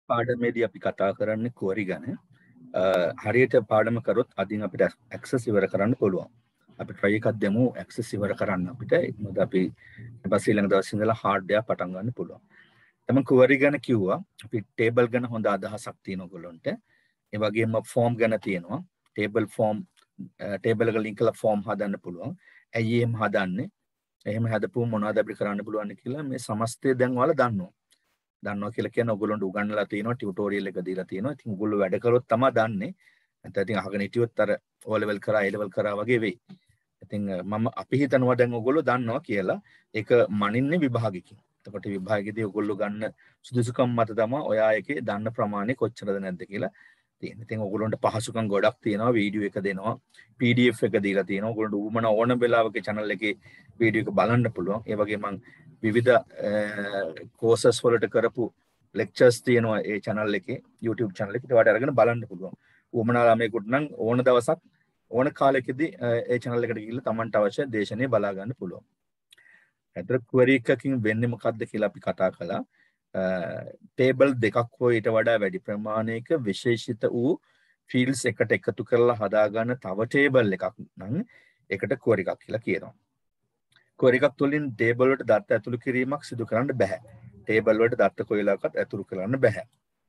පාඩමේදී අපි කතා කරන්නේ query ගැන. හරියට පාඩම කරොත් අදින් අපිට access ඉවර කරන්න පුළුවන්. අපි try එකක් දෙමු access ඉවර කරන්න අපිට. මොකද අපි ඊපස්සේ ඊළඟ දවසේ ඉඳලා hard එක පටන් ගන්න පුළුවන්. තම query ගැන කිව්වා. අපි table ගැන හොඳ අදහසක් තියෙන ඔයගොල්ලන්ට. ඒ වගේම form ගැන තියෙනවා. table form table එක link කරලා form හදන්න පුළුවන්. ඇයි එහෙම හදන්නේ? එහෙම හදපුවම මොනවද අපිට කරන්න පුළුවන් කියලා මේ සමස්තය දැන් ඔයාලා දන්නවා. දන්නවා කියලා කියන්නේ ඔයගොල්ලන්ට උගන්වලා තියෙනවා ටියුටෝරියල් එක දීලා තියෙනවා. ඉතින් ඔයගොල්ලෝ වැඩ කරොත් තමයි දන්නේ. නැත්නම් ඉතින් අහගෙන හිටියොත් අර O level කරා A level කරා වගේ වෙයි. ඉතින් අපි හිතනවා දැන් ඔයගොල්ලෝ දන්නවා කියලා. ඒක මනින්නේ විභාගිකින්. එතකොට විභාගයේදී ඔයගොල්ලෝ ගන්න සුදුසුකම් මත තමයි ඔයා එකේ දන්න ප්‍රමාණය කොච්චරද නැද්ද කියලා තියෙනවා. ඉතින් ඔයගොල්ලන්ට පහසුකම් ගොඩක් තියෙනවා. වීඩියෝ එක දෙනවා. PDF එක දීලා තියෙනවා. ඔයගොල්ලන්ට උවමන ඕන වෙලාවක channel එකේ වීඩියෝ එක බලන්න පුළුවන්. ඒ වගේ මම විවිධ courses වලට කරපු lectures තියෙනවා ඒ channel එකේ YouTube channel එකේ. ඒවට අරගෙන බලන්න පුළුවන්. උවමන ළමයෙකුට නම් ඕන දවසක් ඕන කාලෙකදී ඒ channel එකට ගිහිල්ලා Tamanට අවශ්‍ය දේශනේ බලා ගන්න පුළුවන්. අතට query එකකින් වෙන්නේ මොකක්ද කියලා අපි කතා කළා. table දෙකක් හෝ ඊට වඩා වැඩි ප්‍රමාණයක විශේෂිත වූ fields එකට එකතු කරලා හදා ගන්න තව table එකක් නම් ඒකට query එකක් කියලා කියනවා. query එකක් තුළින් table වලට දත්ත ඇතුළු කිරීමක් සිදු කරන්න බෑ. table වලට දත්ත කොයිලාවකත් ඇතුළු කරන්න බෑ.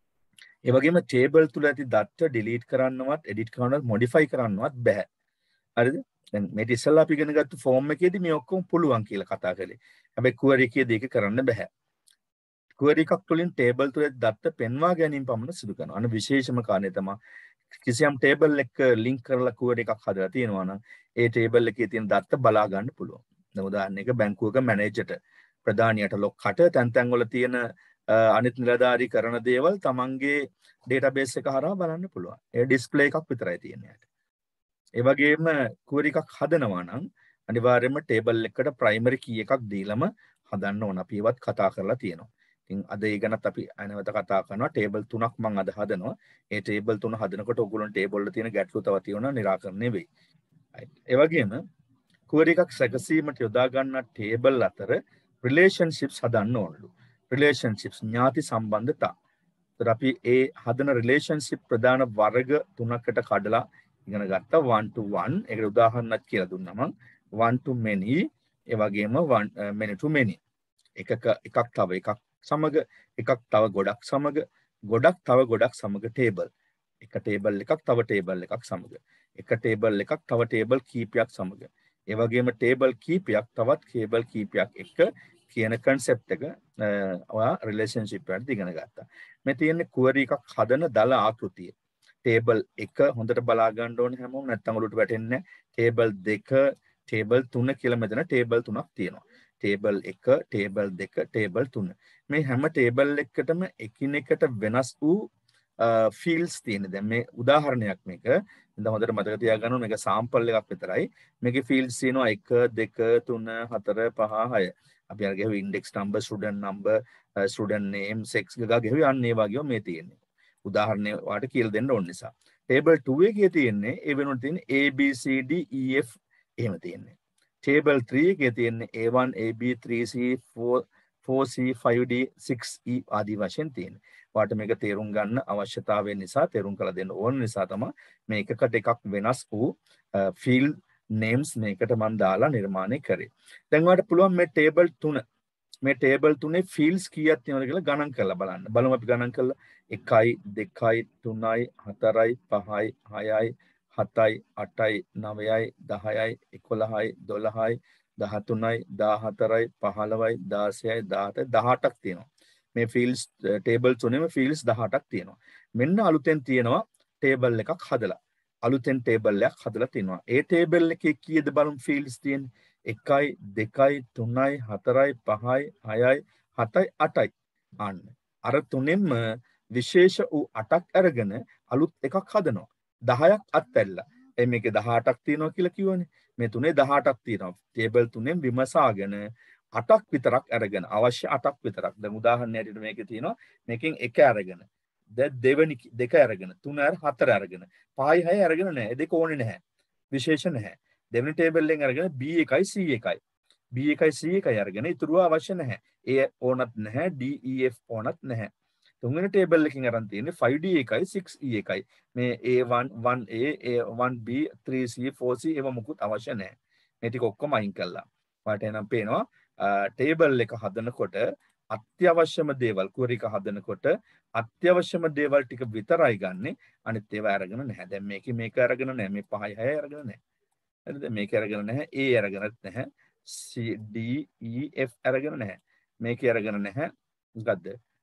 ඒ වගේම table තුල ඇති දත්ත delete කරන්නවත් edit කරන්නවත් modify කරන්නවත් බෑ. හරිද? දැන් මේ ඉස්සෙල්ලා අපි ඉගෙන ගත්ත form එකේදී මේ ඔක්කොම පුළුවන් කියලා කතා කරේ. හැබැයි query එකේදී ඒක කරන්න බෑ. query එකක් තුළින් table තුල දත්ත පෙන්වා ගැනීම පමණ සිදු කරනවා. අන්න විශේෂම කාරණේ තමයි කිසියම් table එක link කරලා query එකක් හදලා තියෙනවා නම් ඒ table එකේ තියෙන දත්ත බලා ගන්න පුළුවන්. දැන් උදාහරණයක බැංකුවක මැනේජර්ට ප්‍රධානියට ලොක්කට තැන් තැන් වල තියෙන අනිත් නිලධාරී කරන දේවල් තමන්ගේ database එක හරහා බලන්න පුළුවන්. ඒ display එකක් විතරයි තියෙන්නේ. ඒ වගේම query එකක් හදනවා නම් අනිවාර්යයෙන්ම table එකට primary key එකක් දීලම හදන්න ඕන. අපි ඒවත් කතා කරලා තියෙනවා. ඉතින් අද ඒ ගැනත් අපි අනවත කතා කරනවා. table 3ක් මම අද හදනවා. ඒ table 3 හදනකොට ඔයගොල්ලෝ table වල තියෙන ගැටලු තව තියෙනවා निराකරණය වෙයි. ඒ වගේම query එකක් සැකසීමට යොදා ගන්න table අතර relationships හදන්න ඕනලු. relationships ඥාති සම්බන්ධතා. ඒතර අපි ඒ හදන relationship ප්‍රධාන වර්ග 3කට කඩලා ඉගෙන ගත්තා. 1 to 1 ඒකට උදාහරණයක් කියලා දුන්නා මම. 1 to many ඒ වගේම many to many. එකක් තව එකක් සමග එකක් තව ගොඩක් සමග ගොඩක් තව ගොඩක් සමග table. එක table එකක් තව table එකක් සමග. එක table එකක් තව table කීපයක් සමග. ඒ වගේම table කීපයක් තවත් table කීපයක් එක කියන concept එක ඔයා relationship වලට ඉගෙන ගත්තා. මේ තියෙන්නේ query එකක් හදන දල ආකෘතිය. table 1 හොඳට බලා ගන්න ඕනේ හැමෝම නැත්නම් ඔලුවට වැටෙන්නේ table 2 table 3 කියලා මෙතන table 3ක් තියෙනවා. table 1 table 2 table 3 මේ හැම table එකකටම එකිනෙකට වෙනස් වූ fields තියෙනවා. දැන් මේ උදාහරණයක් මේක. දැන් හොඳට මතක තියාගන්න ඕනේ මේක sample එකක් විතරයි. මේකේ fields තියෙනවා 1 2 3 4 5 6. අපි අර ගෙවි index number student number student name sex ගා ගෙවි අන්න ඒ වගේම මේ තියෙන්නේ. උදාහරණය වාට කියලා දෙන්න ඕන නිසා. table 2 එකේ තියෙන්නේ ඒ වෙනුවට තියෙන්නේ A B C D E F එහෙම තියෙන්නේ. table 3 එකේ තියෙන්නේ A1 AB 3C 4C 5D 6E ආදී වශයෙන් තියෙන්නේ. වාට මේක තේරුම් ගන්න අවශ්‍යතාවය නිසා තේරුම් කරලා දෙන්න ඕන නිසා තමයි මේ එකකට එකක් වෙනස් වූ field names මේකට මම දාලා නිර්මාණය කරේ. දැන් ඔයාලට පුළුවන් මේ table 3 මේ table 3 fields කීයක් තියෙනවද කියලා ගණන් කරලා බලන්න. බලමු අපි ගණන් කරලා 1යි 2යි 3යි 4යි 5යි 6යි 7යි 8යි 9යි 10යි 11යි 12යි 13යි 14යි 15යි 16යි 17යි 18ක් තියෙනවා. මේ fields table 3ෙම fields 18ක් තියෙනවා. මෙන්න අලුතෙන් තියෙනවා table එකක් හදලා. අලුතෙන් table එකක් හදලා තිනවා. ඒ table එකේ කීයද බලමු fields තියෙන්නේ? 1යි 2යි 3යි 4යි 5යි 6යි 7යි 8යි. අන්න අර තුනෙන්ම විශේෂ වූ 8ක් අරගෙන අලුත් එකක් හදනවා. 10ක් අත්හැරලා. එයි මේකේ 18ක් තියෙනවා කියලා කිව්වනේ. මේ තුනේ 18ක් තියෙනවා. table තුනෙන් විමසාගෙන 8ක් විතරක් අරගෙන අවශ්‍ය 8ක් විතරක්. දැන් උදාහරණයක් මේකේ තියෙනවා. මේකෙන් එක අරගෙන දෙවෙනි දෙක අරගෙන 3 4 අරගෙන 5 6 අරගෙන නැහැ. ඒ දෙක ඕනේ නැහැ. විශේෂ නැහැ. දෙවෙනි ටේබල් එකෙන් අරගෙන B1යි C1යි. B1යි C1යි අරගෙන ඉතුරුව අවශ්‍ය නැහැ. A ඕනත් නැහැ. D E F ඕනත් නැහැ. තුන්වෙනි ටේබල් එකකින් අරන් තියෙන්නේ 5D එකයි 6E එකයි. මේ A1 1A A1B 3C 4C ඒව මොකුත් අවශ්‍ය නැහැ. මේ ටික ඔක්කොම අයින් කළා. ඔයාලට එනම් පේනවා ටේබල් එක හදනකොට අත්‍යවශ්‍යම දේවල් query එක හදනකොට අත්‍යවශ්‍යම දේවල් ටික විතරයි ගන්නෙ. අනිත් ඒවා අරගෙන නැහැ. දැන් මේක අරගෙන නැහැ. මේ 5 6 අරගෙන නැහැ. හරිද? මේක අරගෙන නැහැ. A අරගෙනත් නැහැ. C D E F අරගෙන නැහැ. මේක අරගෙන නැහැ. මොකද්ද?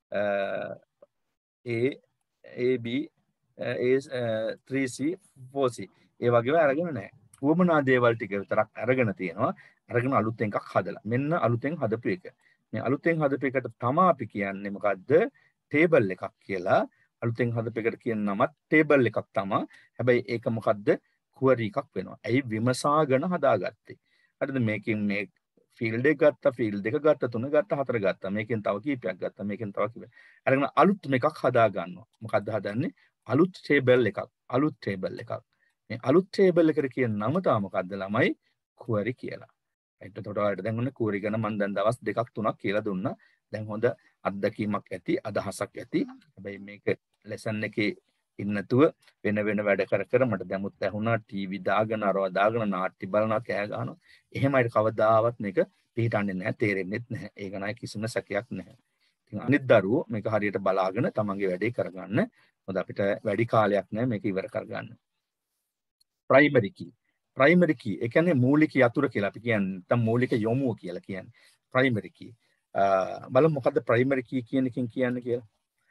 AB A 3C 4C ඒ වගේම අරගෙන නැහැ. උවමනා දේවල් ටික විතරක් අරගෙන තියෙනවා. අරගෙන අලුතෙන් එකක් හදලා. මෙන්න අලුතෙන් හදපු එක. මේ අලුතෙන් හදපු එකට තමයි අපි කියන්නේ මොකද්ද? ටේබල් එකක් කියලා. අලුතෙන් හදපු එකට කියන නමත් ටේබල් එකක් තමයි. හැබැයි ඒක මොකද්ද? query එකක් වෙනවා. ඇයි විමසාගෙන හදාගත්තේ? හරිද? මේකෙන් මේ ෆීල්ඩ් එක ගත්තා, ෆීල්ඩ් දෙක ගත්තා, තුන ගත්තා, හතර ගත්තා. මේකෙන් තව කීපයක් ගත්තා. මේකෙන් තව කීපයක්. අරගෙන අලුත් මේකක් හදා ගන්නවා. මොකද්ද හදන්නේ? අලුත් ටේබල් එකක්. අලුත් ටේබල් එකක්. මේ අලුත් ටේබල් එකට කියන නම තමයි මොකද්ද ළමයි? query කියලා. එතකොට ඔයාලට දැන් ඔන්න query ගැන මම දැන් දවස් දෙකක් තුනක් කියලා දුන්නා. දැන් හොඳ අත්දැකීමක් ඇති, අදහසක් ඇති. හැබැයි මේක ලෙසන් එකේ ඉන්නතුව වෙන වැඩ කර මට දැමුත් ඇහුණා ටීවී දාගෙන අරවා දාගෙන නාට්‍ය බලනවා කෑ ගහනවා. එහෙමයි කවදාවත් මේක පිටින්නේ නැහැ, තේරෙන්නෙත් නැහැ. ඒක නයි කිසිම සැකයක් නැහැ. ඉතින් අනිත් දරුවෝ මේක හරියට බලාගෙන තමන්ගේ වැඩේ කරගන්න. මොකද අපිට වැඩි කාලයක් නැහැ මේක ඉවර කරගන්න. primary key. primary key ඒ කියන්නේ මූලික යතුරු කියලා අපි කියන්නේ. නැත්නම් මූලික යොමුව කියලා කියන්නේ. primary key. බලමු මොකද්ද primary key කියන එකෙන් කියන්නේ කියලා.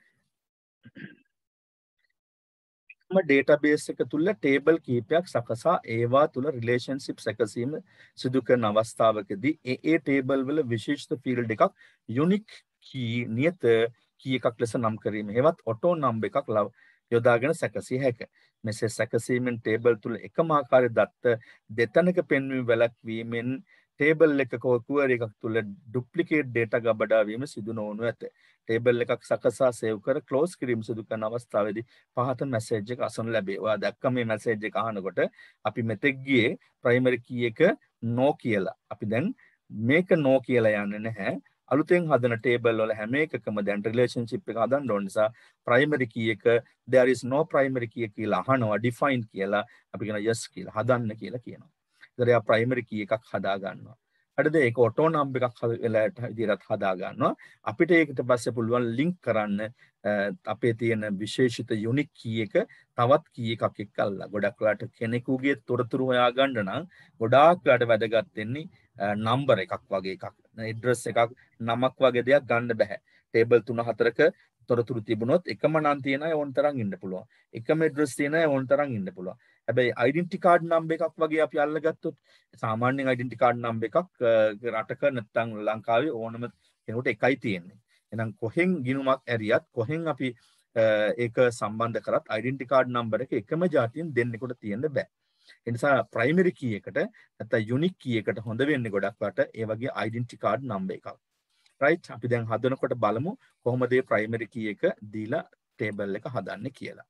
ඩේටාබේස් එක තුල ටේබල් කීපයක් සකසා ඒවා තුල රිලේෂන්ෂිප් සැකසීම සිදු කරන අවස්ථාවකදී ඒ ටේබල් වල විශිෂ්ට ෆීල්ඩ් එකක් යුනික් කී නියත කී එකක් ලෙස නම් කිරීම. ඒවත් ඔටෝ නම්බර් එකක් යොදාගෙන සැකසිය හැකිය. මෙසේ සැකසීමෙන් ටේබල් තුල එකම ආකාරයේ දත්ත දෙතැනක පෙන්වීම වැළැක්වීමෙන් ටේබල් එකක query එකක් තුල ඩුප්ලිකේට් data ගබඩා වීම සිදු නොවනු ඇත. ටේබල් එකක් සකසා සේව් කර ක්ලෝස් කිරීම සිදු කරන අවස්ථාවේදී පහත මැසේජ් එක අසනු ලැබේ. ඔයා දැක්ක මේ මැසේජ් එක අහනකොට අපි මෙතෙක් ගියේ primary key එක no කියලා. අපි දැන් මේක no කියලා යන්නේ නැහැ. අලුතෙන් හදන ටේබල් වල හැම එකකම දැන් රිලේෂන්ෂිප් එක හදන්න ඕන නිසා primary key එක there is no primary key කියලා අහනවා define කියලා අපි කියන yes කියලා හදන්න කියලා කියනවා. ඒතර එයා primary key එකක් හදා ගන්නවා. හරිද? ඒක ඔටෝ නම්බර් එකක් වෙලාවට විදිහට හදා ගන්නවා. අපිට ඒකට පස්සේ පුළුවන් ලින්ක් කරන්න අපේ තියෙන විශේෂිත යුනික් key එක තවත් key එකක් එක්කල්ලා. ගොඩක් වෙලාට කෙනෙකුගේ තොරතුරු හොයා ගන්න නම් ගොඩාක් වෙලාට වැදගත් වෙන්නේ නම්බර් එකක් වගේ එකක්. ඇඩ්‍රස් එකක් නමක් වගේ දෙයක් ගන්න බෑ. ටේබල් 3-4ක තොරතුරු තිබුණොත් එකම නම් තියෙන අය ඕන තරම් ඉන්න පුළුවන්. එකම ඇඩ්‍රස් තියෙන අය ඕන තරම් ඉන්න පුළුවන්. හැබැයි ඩෙන්ටිටි කාඩ් නම්බර් එකක් වගේ අපි අල්ලගත්තොත් සාමාන්‍යයෙන් ඩෙන්ටිටි කාඩ් නම්බර් එකක් රටක නැත්නම් ලංකාවේ ඕනම කෙනෙකුට එකයි තියෙන්නේ. එහෙනම් කොහෙන් ගිණුමක් ඇරියත් කොහෙන් අපි ඒක සම්බන්ධ කරත් ඩෙන්ටිටි කාඩ් නම්බර් එක එකම જાතියෙන් දෙන්නෙකුට තියෙන්න බෑ. ඒ නිසා ප්‍රයිමරි කී එකට නැත්නම් යුනික් කී එකට හොඳ වෙන්නේ ගොඩක් වට ඒ වගේ ඩෙන්ටිටි කාඩ් නම්බර් එකක්. රයිට් අපි දැන් හදනකොට බලමු කොහොමද මේ ප්‍රයිමරි කී එක දීලා ටේබල් එක හදන්නේ කියලා.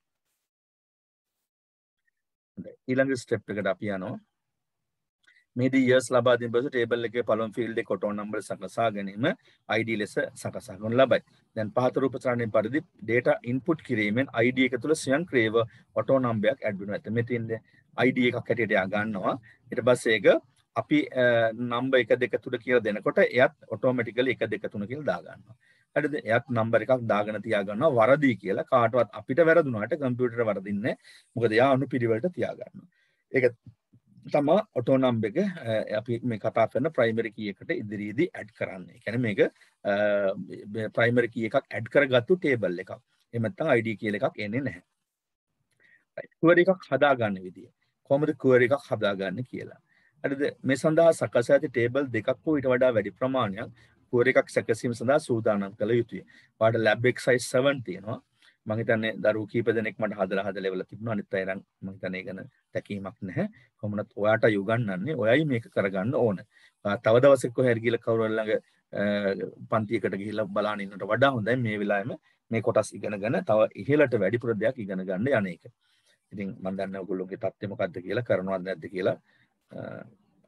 ඊළඟ ස්ටෙප් එකට අපි යනවා. මේදී years ලබා දෙන බස ටේබල් එකේ පළමු ෆීල්ඩ් එක ඔටෝ නම්බර සකසා ගැනීම ID ලෙස සකසා ගන්න ලබයි. දැන් පහත රූප තරණය පරිදි data input කිරීමෙන් ID එක තුළ ස්වයංක්‍රීයව ඔටෝ නම්බරයක් ඇඩ් වෙනවා. එතන මෙතෙන්ද ID එකක් හැටියට යා ගන්නවා. ඊට පස්සේ ඒක අපි නම්බර් 1 2 3 කියලා දෙනකොට එයත් ඔටෝමැටිකලි 1 2 3 කියලා දා ගන්නවා. හරිද? එයත් නම්බර් එකක් දාගෙන තියා ගන්නවා වරදී කියලා. කාටවත් අපිට වැරදුනාට කම්පියුටරේ වරදින්නේ නැහැ. මොකද එයා අනුපිළිවෙලට තියා ගන්නවා. ඒක තමයි ඔටෝ නම්බර් එක අපි මේ කතා කරන ප්‍රයිමරි කී එකට ඉදිරියේදී ඇඩ් කරන්නේ. ඒ කියන්නේ මේක ප්‍රයිමරි කී එකක් ඇඩ් කරගත්තු ටේබල් එකක්. එහෙම නැත්නම් ID කියලා එකක් එන්නේ නැහැ. query එකක් හදාගන්න විදිය. කොහොමද query එකක් හදාගන්නේ කියලා. හරිද? මේ සඳහා සකසා ඇති ටේබල් දෙකක් හෝ ඊට වඩා වැඩි ප්‍රමාණයක් query එකක් සැකසීම සඳහා සූදානම් කළ යුතුය. ඔයාලට lab exercise 7 තියෙනවා. මම හිතන්නේ දරුවෝ කීප දෙනෙක් මට හදලා ඉවරලා තිබුණා. අනිත් අය නම් මම හිතන්නේ ඒ ගැන තැකීමක් නැහැ. කොහොමවත් ඔයාට යොගන්නන්නේ ඔයයි මේක කරගන්න ඕන. තව දවසක කොහේ හරි ගිහලා කවුරු ළඟ පන්තියකට ගිහිල්ලා බලන්න ඉන්නට වඩා හොඳයි මේ වෙලාවෙම මේ කොටස් ඉගෙනගෙන තව ඉහළට වැඩිපුර දෙයක් ඉගෙන ගන්න යන එක. ඉතින් මම දන්නේ ඔයගොල්ලෝගේ තත්ත්වය මොකද්ද කියලා කරනවද නැද්ද කියලා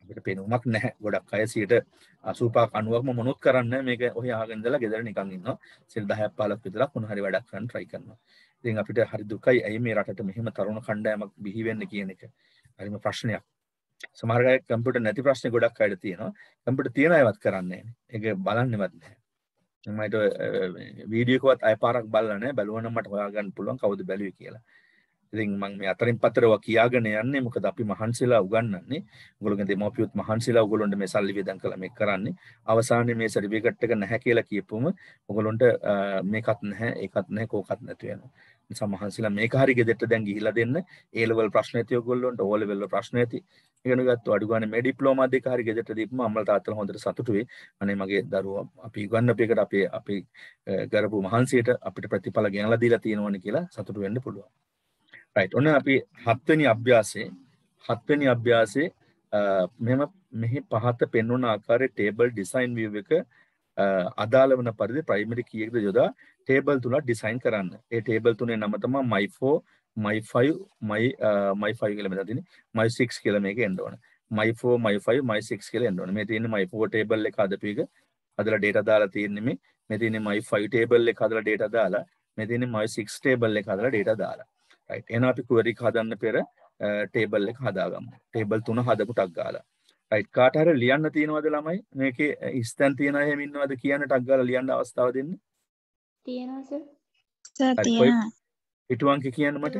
අපිට පේනුමක් නැහැ. ගොඩක් අය 85ක් 90ක්ම මොනොත් කරන්නේ මේක ඔහි අහගෙන ඉඳලා ගෙදර නිකන් ඉන්නවා. 10ක් 15ක් විතරක් මොන හරි වැඩක් කරන්න try කරනවා. ඉතින් අපිට හරි දුකයි ඇයි මේ රටට මෙහෙම තරුණ කණ්ඩායමක් බිහි වෙන්නේ කියන එක. හරිම ප්‍රශ්නයක්. සමහර අය කම්පියුටර් නැති ප්‍රශ්නේ ගොඩක් අයට තියෙනවා. කම්පියුටර් තියන අයවත් කරන්නේ නැහැ. ඒක බලන්නේවත් නැහැ. මට වීඩියෝ එකවත් අය පාරක් බලලා නැහැ. බලුවනම් මට හොයාගන්න පුළුවන් කවුද බැලුවේ කියලා. ඉතින් මම මේ අතරින් පතරව කියාගෙන යන්නේ මොකද අපි මහන්සිලා උගන්වන්නේ. ඔයගොල්ලෝගේ දෙමව්පියොත් මහන්සිලා ඔයගොල්ලොන්ට මේ සල්ලි වේදන් කළා මේක කරන්නේ. අවසානයේ මේ සර්ටිෆිකේට් එක නැහැ කියලා කියපුවම ඔයගොල්ලොන්ට මේකත් නැහැ ඒකත් නැහැ කෝකත් නැති වෙනවා. නිසා මහන්සිලා මේක හරි ගෙදරට දැන් ගිහිලා දෙන්න. A level ප්‍රශ්න ඇති ඔයගොල්ලොන්ට O level වල ප්‍රශ්න ඇති. ඉගෙන ගත්ත අඩු ගානේ මේ ඩිප්ලෝමා දෙක හරි ගෙදරට දීපම අම්මලා තාත්තලා හොඳට සතුටු වෙයි. අනේ මගේ දරුවා අපි ඉගන්නපු එකට අපි කරපු මහන්සියට අපිට ප්‍රතිඵල ගෙනලා දීලා තියෙනවනේ කියලා සතුටු වෙන්න පුළුවන්. right ඔන්න අපි හත්වෙනි අභ්‍යාසයේ මෙහි පහත පෙන්වන ආකාරයේ ටේබල් ඩිසයින් view එක අදාළ වන පරිදි ප්‍රයිමරි කී එකද යොදා ටේබල් තුනක් ඩිසයින් කරන්න. ඒ ටේබල් තුනේ නම තමයි my4 my5 my5 කියලා මෙතන තියෙන්නේ my6 කියලා මේක එන්න ඕන. my4 my5 my6 කියලා එන්න ඕන. මේ තියෙන්නේ my4 ටේබල් එක හදපු එක. හදලා data දාලා තියෙන්නේ මේ තියෙන්නේ my5 ටේබල් එක හදලා data දාලා මේ තියෙන්නේ my6 ටේබල් එක හදලා data දාලා. right එහෙනම් අපි query එක හදන්න පෙර ටේබල් එක හදාගමු. ටේබල් තුන හදපු ටක් ගාලා. right කාට හරි ලියන්න තියෙනවද ළමයි? මේකේ ඉස්තන් තියෙන අය ඉන්නවද කියන ටක් ගාලා ලියන්න අවස්ථාව දෙන්න. තියෙනවා සර්. සර් තියෙනවා. පිටු අංක කියන්න මට.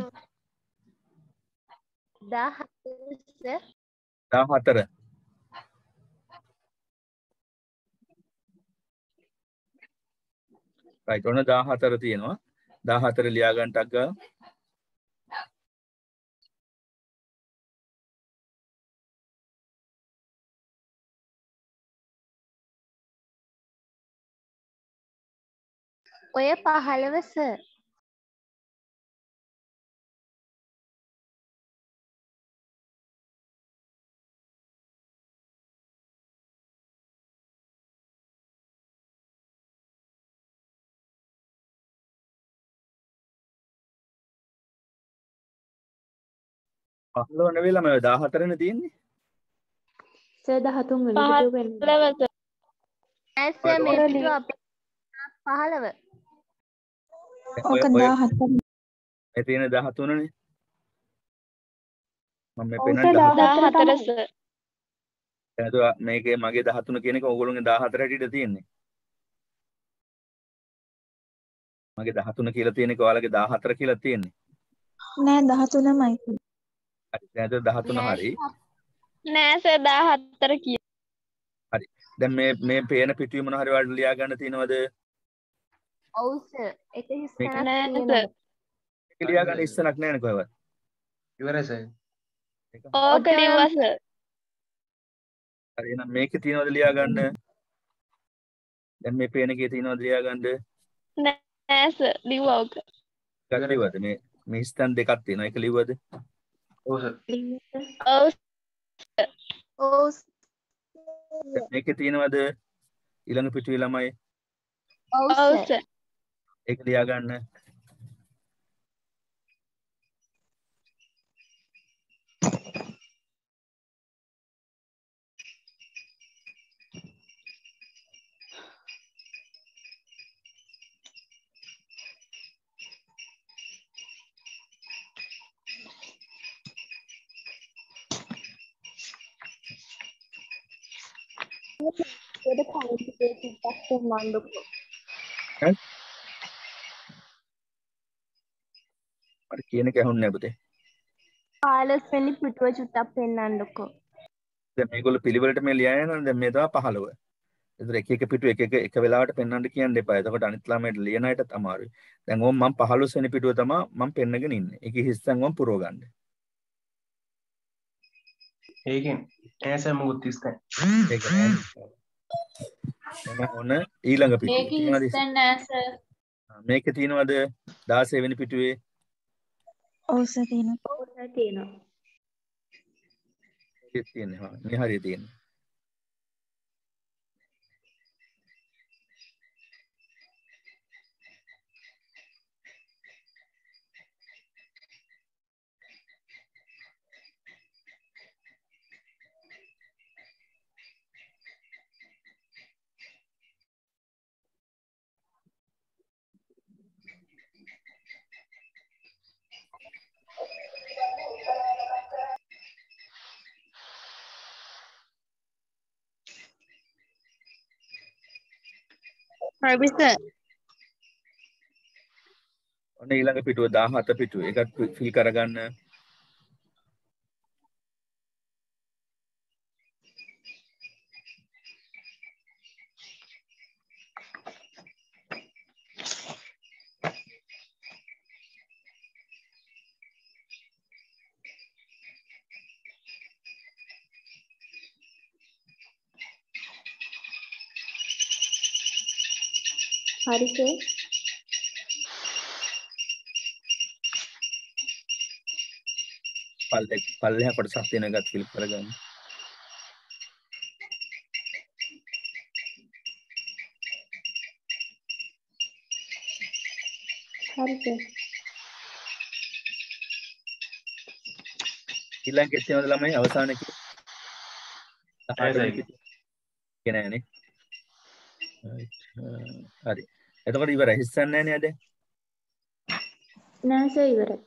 14 සර්. 14. right ඔන්න 14 තියෙනවා. 14 ලියා ගන්න ටක් ගාලා. ඔය 15 සර්. පහළව නෙවෙයි ළමයි 14 නේ තියෙන්නේ. සර් 13 වෙනි පිටුව වෙන්නේ. ඇස් සර් මේ පිටුව අපේ 15. ඔක 14. මේ තියෙන 13 නේ. මම මේ ඔව් පෙන්නන සර් 14 14 සර්. එතකොට මේකේ මගේ 13 කියන එක ඕගොල්ලෝගේ 14 හැටියට තියෙන්නේ. මගේ 13 කියලා තියෙන එක ඔයාලගේ 14 කියලා තියෙන්නේ. නෑ 13මයි. හරි. දැන් එතකොට 13 හරි. නෑ සර් 14 කිය. හරි. දැන් මේ පේන පිටුවේ මොන හරි වලට ලියා ගන්න තියෙනවද? ඔව් සර්. එක හිස්තැනක් නෑ තියෙනවා. සර්. ඒක ලියා ගන්න ඉස්සනක් නැහැ නේ කොහෙවත්. ඉවරයි සර්. ඕක ලිව්වා සර්. හරි එහෙනම් මේකේ තියෙනවද ලියා ගන්න? දැන් මේ පේන එකේ තියෙනවද ලියා ගන්න? නෑ සර් ලිව්වා ඕක. එකක් ලිව්වද? මේ ස්තන් දෙකක් තියෙනවා. ඒක ලිව්වද? ඔව් සර්. ඔව් ඔව් දැන් මේකේ තියෙනවද ඊළඟ පිටුවේ ළමයි? ඔව් ඔව් සර්. සර්. ඒක ලියා ගන්න. ඒක කලින් පිටුවට මණ්ඩුකෝ. මට කියන එක ඇහුන්නේ නැහැ පුතේ. 15 වෙනි පිටුව චුට්ටක් පෙන්වන්නකෝ. දැන් මේගොල්ලෝ පිළිවෙලට මේ ලියා යනවා දැන් මේ තමයි 15. ඒතර එක පිටු එක වෙලාවට පෙන්වන්න කියන්න එපා. එතකොට අනිත් ළමයට ලියන අයටත් අමාරුයි. දැන් ඕම් මම 15 වෙනි පිටුව තමයි මම පෙන්නගෙන ඉන්නේ. ඒකේ හිස්සන් ඕම් පුරව ගන්න. ඒකෙන් ඈ සර් මොකුත් ඉස්තයි. ඒක නෑ. එහෙනම් ඔන්න ඊළඟ පිටුව. ඒක හිස්තැන් නෑ සර්. මේකේ තියෙනවද 16 වෙනි පිටුවේ? ඔව් සර් තියෙනවා. ඔව් සර් තියෙනවා. ඒකේ තියෙන්නේ. හා මේ හරිය තියෙන්නේ. හරි සර්. ඔන්න ඊළඟ පිටුව 17 පිටුව. ඒකත් ෆිල් කරගන්න. හරි සර්. පල්ලෙහා කොටසක් තියෙන එකත් ෆිල් කරගන්න. හරි සර්. ඊළඟට තියෙනවද ළමයි අවසානයේ සර්. නෑනේ. හරි. එතකොට ඉවරයි. හිස්සන්නේ නෑනේ අද. නෑ සර් ඉවරයි.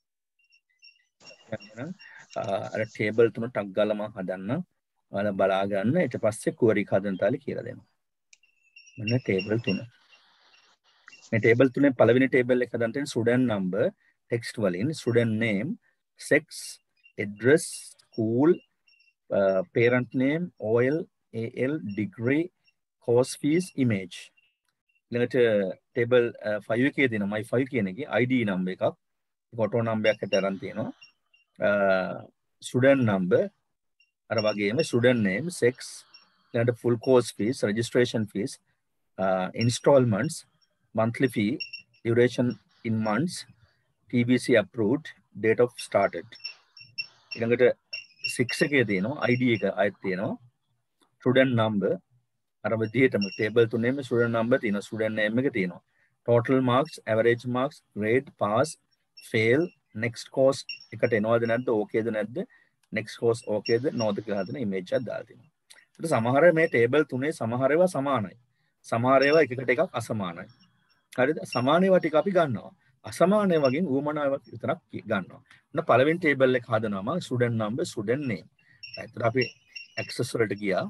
අර ටේබල් තුන ටක් ගාලා මම හදන්න. ඔයාලා බලා ගන්න. ඊට පස්සේ කුවරි හදන්න තාලේ කියලා දෙනවා. මෙන්න ටේබල් තුන. මේ ටේබල් තුනේ පළවෙනි ටේබල් එක හදන්න තියෙන ස්ටුඩන්ට් නම්බර් ටෙක්ස්ට් වලින් student name, sex, address, school, parent name, OL, AL, degree, course fees, image. ඊළඟට ටේබල් 5 එකේ දෙන my 5 කියන එකේ ID number එකක්, ෆොටෝ නම්බර් එකකට අරන් තියෙනවා. ස්ටුඩන්ට් නම්බර් අර වගේම ස්ටුඩන්ට් නේම්, sex, ඊළඟට full course fees, registration fees, installments, monthly fee, duration in months, TBC approved, date of started. ඊළඟට 6 එකේ තියෙනවා ID එක ආයෙත් තියෙනවා. ස්ටුඩන්ට් නම්බර් අර විදිහටම ටේබල් තුනේම ස්ටුඩන්ට් නම්බර් තියෙනවා, ස්ටුඩන්ට් නේම් එක තියෙනවා. total marks, average marks, grade, pass, fail, next course එකට එනවද නැද්ද, ඕකේද නැද්ද, next course ඕකේද නොද කියලා හදන image එකක් දාලා තියෙනවා. ඒත් සමහර මේ ටේබල් තුනේ සමහර ඒවා සමානයි. සමහර ඒවා එකකට එකක් අසමානයි. හරිද? සමාන ඒවා ටික අපි ගන්නවා. අසමාන ඒවා වගේ ඌමනා ඒවා විතරක් ගන්නවා. ඔන්න පළවෙනි ටේබල් එක හදනවා මම ස්ටුඩන්ට් නම්බර්, ස්ටුඩන්ට් නේම්. ඒතර අපි access වලට ගියා.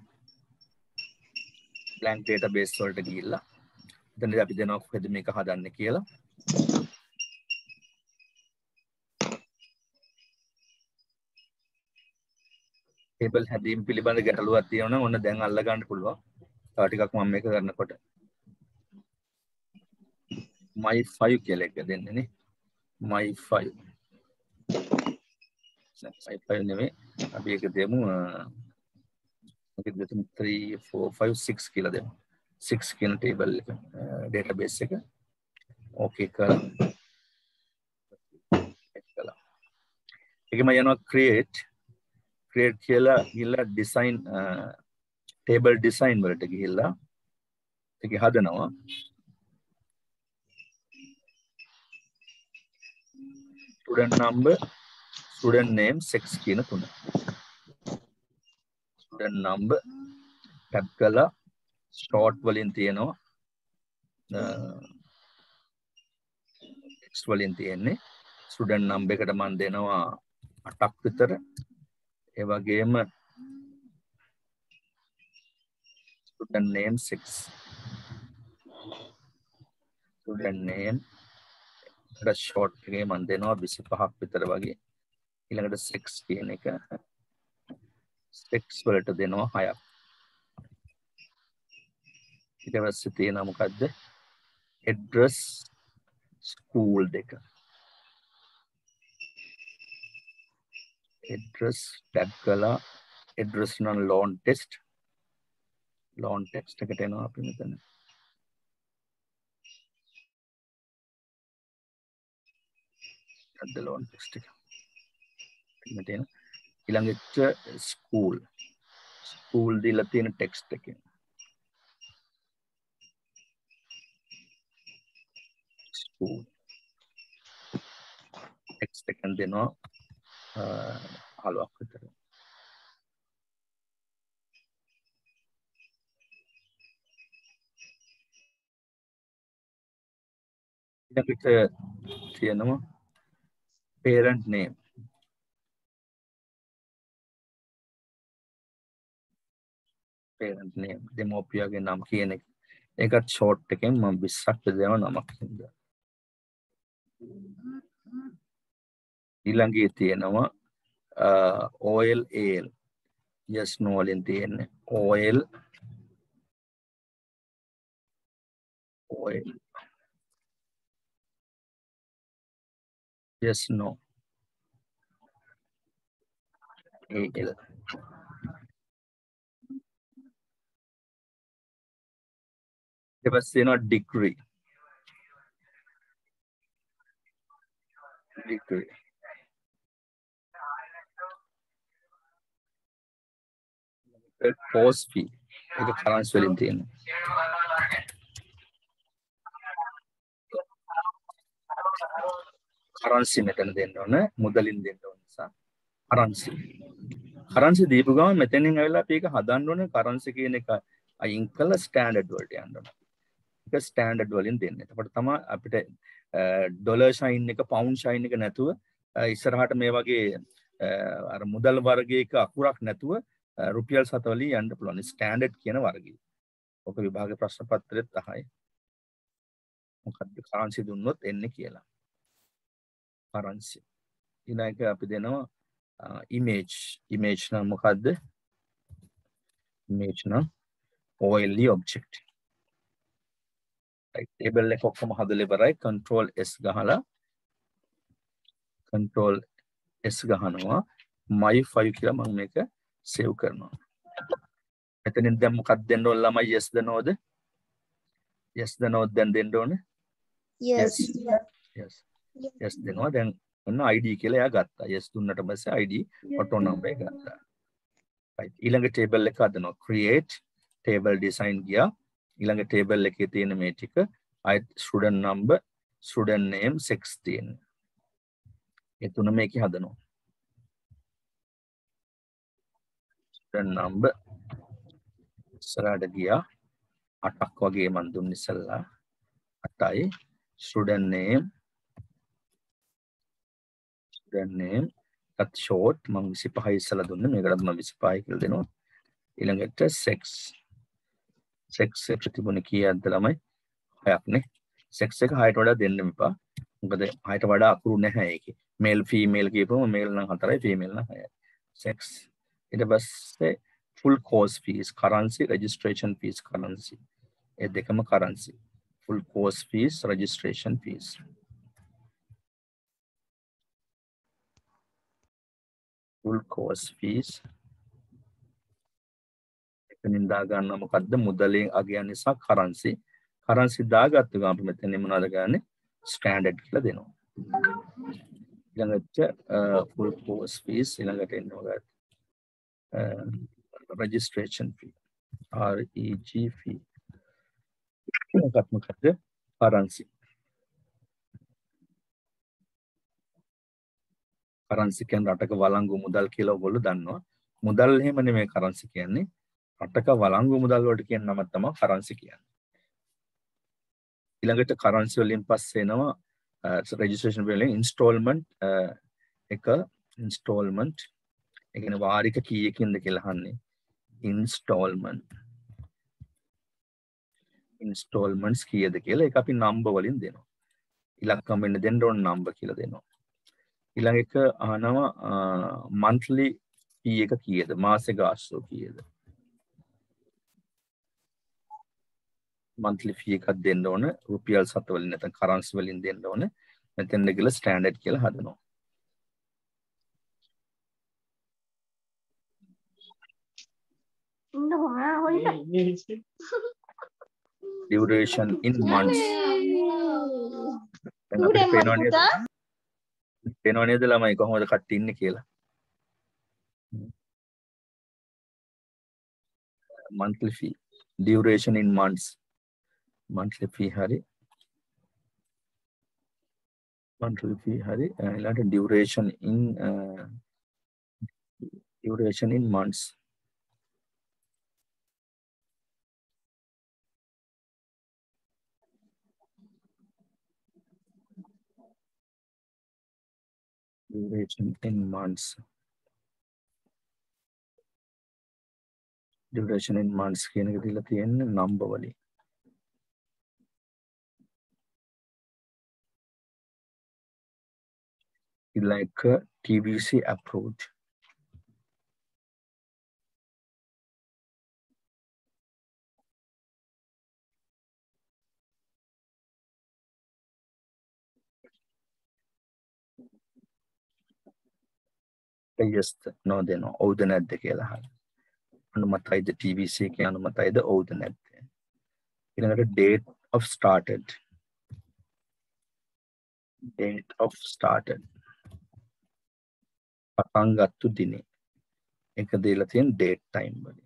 blank database වලට ගිහිල්ලා එතනදී අපි දෙනවා කොහෙද මේක හදන්නේ කියලා. ටේබල් හැදීම පිළිබඳ ගැටලුවක් තියෙනවා නම් ඔන්න දැන් අල්ල ගන්න පුළුවන්. තව ටිකක් මම මේක කරනකොට my 5 කියලා එක දෙන්නේ නේ. my 5. my 5 නෙමෙයි. අපි ඒක දෙමු 3 4 5 6 කියලා දෙමු. 6 කියන ටේබල් එක database එක. ඕකේ කරලා. ඒකම යනවා create කියලා ගිහලා design table design වලට ගිහිල්ලා ඒක හදනවා. student number, student name, sex කියන තුන. student number tab කරලා short වලින් තියෙනවා. text වලින් තියෙන්නේ. student number එකට මම දෙනවා 8ක් විතර. ඒ වගේම student name 6. student name short එකේ මම දෙනවා 25ක් විතර වගේ. ඊළඟට 6 කියන එක 6 වලට දෙනවා 6ක්. ඊට පස්සේ තියෙනවා මොකද්ද? address, school දෙක. address tab කළා address නම් loan test එකට එනවා අපි මෙතන. the loan test එක. මෙතන ඊළඟට school දීලා තියෙන text එකේ school text එකෙන් දෙනවා 15ක් විතර. ඊළඟට තියෙනවා parent name. දෙමෝපියගේ නම කියන එක. ඒකත් ෂෝට් එකෙන් මම 20ක් බෙදනවා නමක් හින්දා. ඊළඟේ තියෙනවා OL AL yes no වලින් තියෙන්නේ OL yes no AL ඊට පස්සේ තියෙනවා degree course fee ඒක currency වලින් තියෙනවා. currency මෙතන දෙන්න ඕන මුදලින් දෙන්න ඕන නිසා currency දීපු ගමන් මෙතනින් ඇවිල්ලා අපි ඒක හදන්න ඕනේ currency කියන එක අයින් කළා standard වලට යන්න ඕන. ඒක standard වලින් දෙන්න. එතකොට තමයි අපිට dollar sign එක pound sign එක නැතුව ඉස්සරහට මේ වගේ අර මුදල් වර්ගයක අකුරක් නැතුව රුපියල් 7 වලින් යන්න පුළුවන්. standard කියන වර්ගය. ඔක විභාග ප්‍රශ්න පත්‍රෙත් අහයි. මොකක්ද currency දුන්නොත් එන්නේ කියලා. currency ඊළඟට අපි දෙනවා image නම් මොකද්ද image නම් OLE object right table එක ඔක්කොම හදලා ඉවරයි control S ගහලා control S ගහනවා my5 කියලා මම මේක save කරනවා එතනින් දැන් මොකක්ද දෙන්න ඕන ළමයි yes ද no ද දැන් දෙන්න ඕනේ yes දෙනවා දැන් ඔන්න ID කියලා එයා ගත්තා. yes දුන්නට පස්සේ ID auto number එක ගත්තා. right ඊළඟ table එක හදනවා. create table design ගියා. ඊළඟ table එකේ තියෙන මේ ටික student number, student name, 16. ඒ තුන මේකේ හදනවා. student number ඉස්සරහට ගියා. 8ක් වගේ මන් දුන්න ඉස්සල්ලා. 8යි student name cut short මම 25 ඉස්සලා දුන්නේ මේකටත් මම 25 කියලා දෙනවා ඊළඟට sex එක තිබුණේ කීයක්ද ළමයි 6ක් නේ sex එක 6ට වඩා දෙන්න එපා මොකද 6ට වඩා අකුරු නැහැ ඒකේ male female කියපුවම male නම් 4යි female නම් 6යි sex ඊට පස්සේ full course fees currency registration fees currency ඒ දෙකම currency full course fees registration fees full course fees එතනින් දා ගන්න මොකද්ද මුදලේ අගයන් නිසා currency දාගත්ත ගමන් අපි මෙතන මොනවද ගන්නේ standard කියලා දෙනවා ඊළඟට full course fees ඊළඟට එන්න මොකක්ද registration fee REG fee මොකක්ද currency කියන්නේ රටක වළංගු මුදල් කියලා ඔයගොල්ලෝ දන්නවා. මුදල් එහෙම නෙමෙයි currency කියන්නේ. රටක වළංගු මුදල් වලට කියන නම තමයි currency කියන්නේ. ඊළඟට currency වලින් පස්සේ එනවා registration වලින් installment එක installment ඒ කියන්නේ වාරික කීයකින්ද කියලා අහන්නේ. installments කීයද කියලා ඒක අපි number වලින් දෙනවා. ඉලක්කම් වෙන්න දෙන්න ඕන number කියලා දෙනවා. ඊළඟ එක අහනවා monthly fee එක කීයද මාසික ගාස්තුව කීයද monthly fee එකක් දෙන්න ඕන රුපියල් 7 වලින් නැත්නම් currency වලින් දෙන්න ඕන මෙතෙන් ගිහලා standard කියලා හදනවා duration in months පේනව නේද ළමයි කොහොමද කට්ටි ඉන්නේ කියලා monthly fee duration in months monthly fee hari ඊළඟට duration in months duration in months කියන එක දීලා තියෙන්නේ number වලින් like a TBC approach. Yes, no, they know. Oh, the net the kela. Anumatai the TBC ke anumatai the oh the net. A date of started. Date of started. Patangattu dine. Eka dela thiyen date time wali.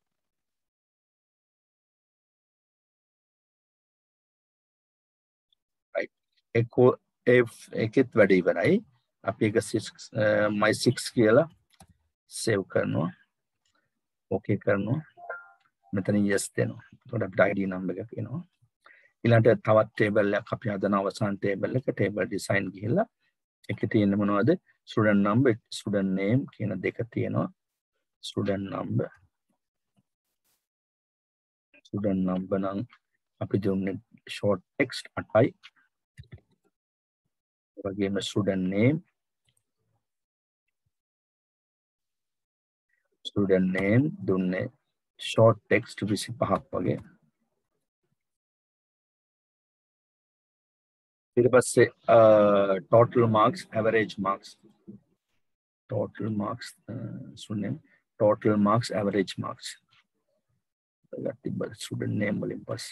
Right. Eko if ekit වැඩි ඉවරයි. අපි එක 6 my 6 කියලා save කරනවා. okay කරනවා. මෙතන yes දෙනවා. එතකොට අපිට ID number එකක් එනවා. ඊළඟට තවත් table එකක් අපි හදන අවසාන table එක table design ගිහිල්ලා එකේ තියෙන මොනවද student number student name කියන දෙක තියෙනවා. student number නම් අපි දුන්නේ short text 8යි. වගේම student name දුන්නේ short text 25ක් වගේ. ඊට පස්සේ total marks average marks total marks average marks student name වලින් පස්සේ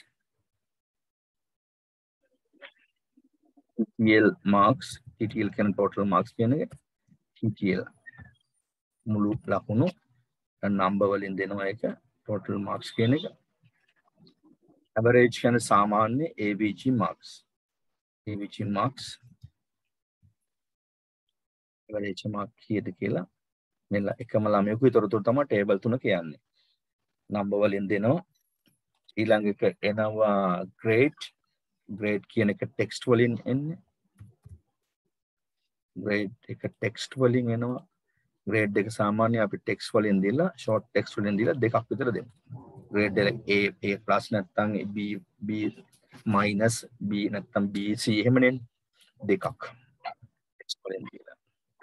TTL marks TTL කියන total marks කියන එක TTL මුළු ලකුණු number වලින් දෙනවා එක total marks කියන එක average කියන සාමාන්‍ය AVG marks average mark කීයද කියලා මෙන්න එකම ළමයෙකු විතරතුරු තමයි table 3 කියන්නේ number වලින් දෙනවා ඊළඟ එක එනවා grade කියන එක text වලින් එන්නේ grade එක text වලින් එනවා grade එක සාමාන්‍ය අපි text වලින් දීලා short text වලින් දීලා දෙකක් විතර දෙනවා grade එක A plus නැත්නම් B minus B නැත්නම් B C එහෙමනේ දෙකක් text වලින් දීලා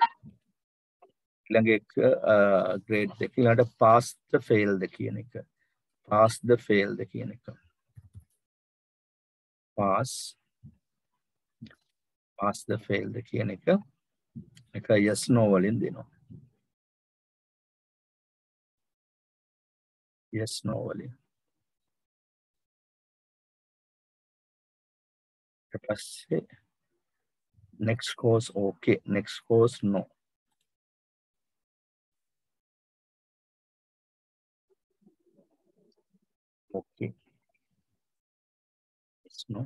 ඊළඟ එක grade දෙක ඊළඟට pass the fail ද කියන එක pass the fail ද කියන එක pass the fail ද කියන එක yes no වලින් දෙනවා yes no වලින් ඊට පස්සේ next course okay next course no okay yes no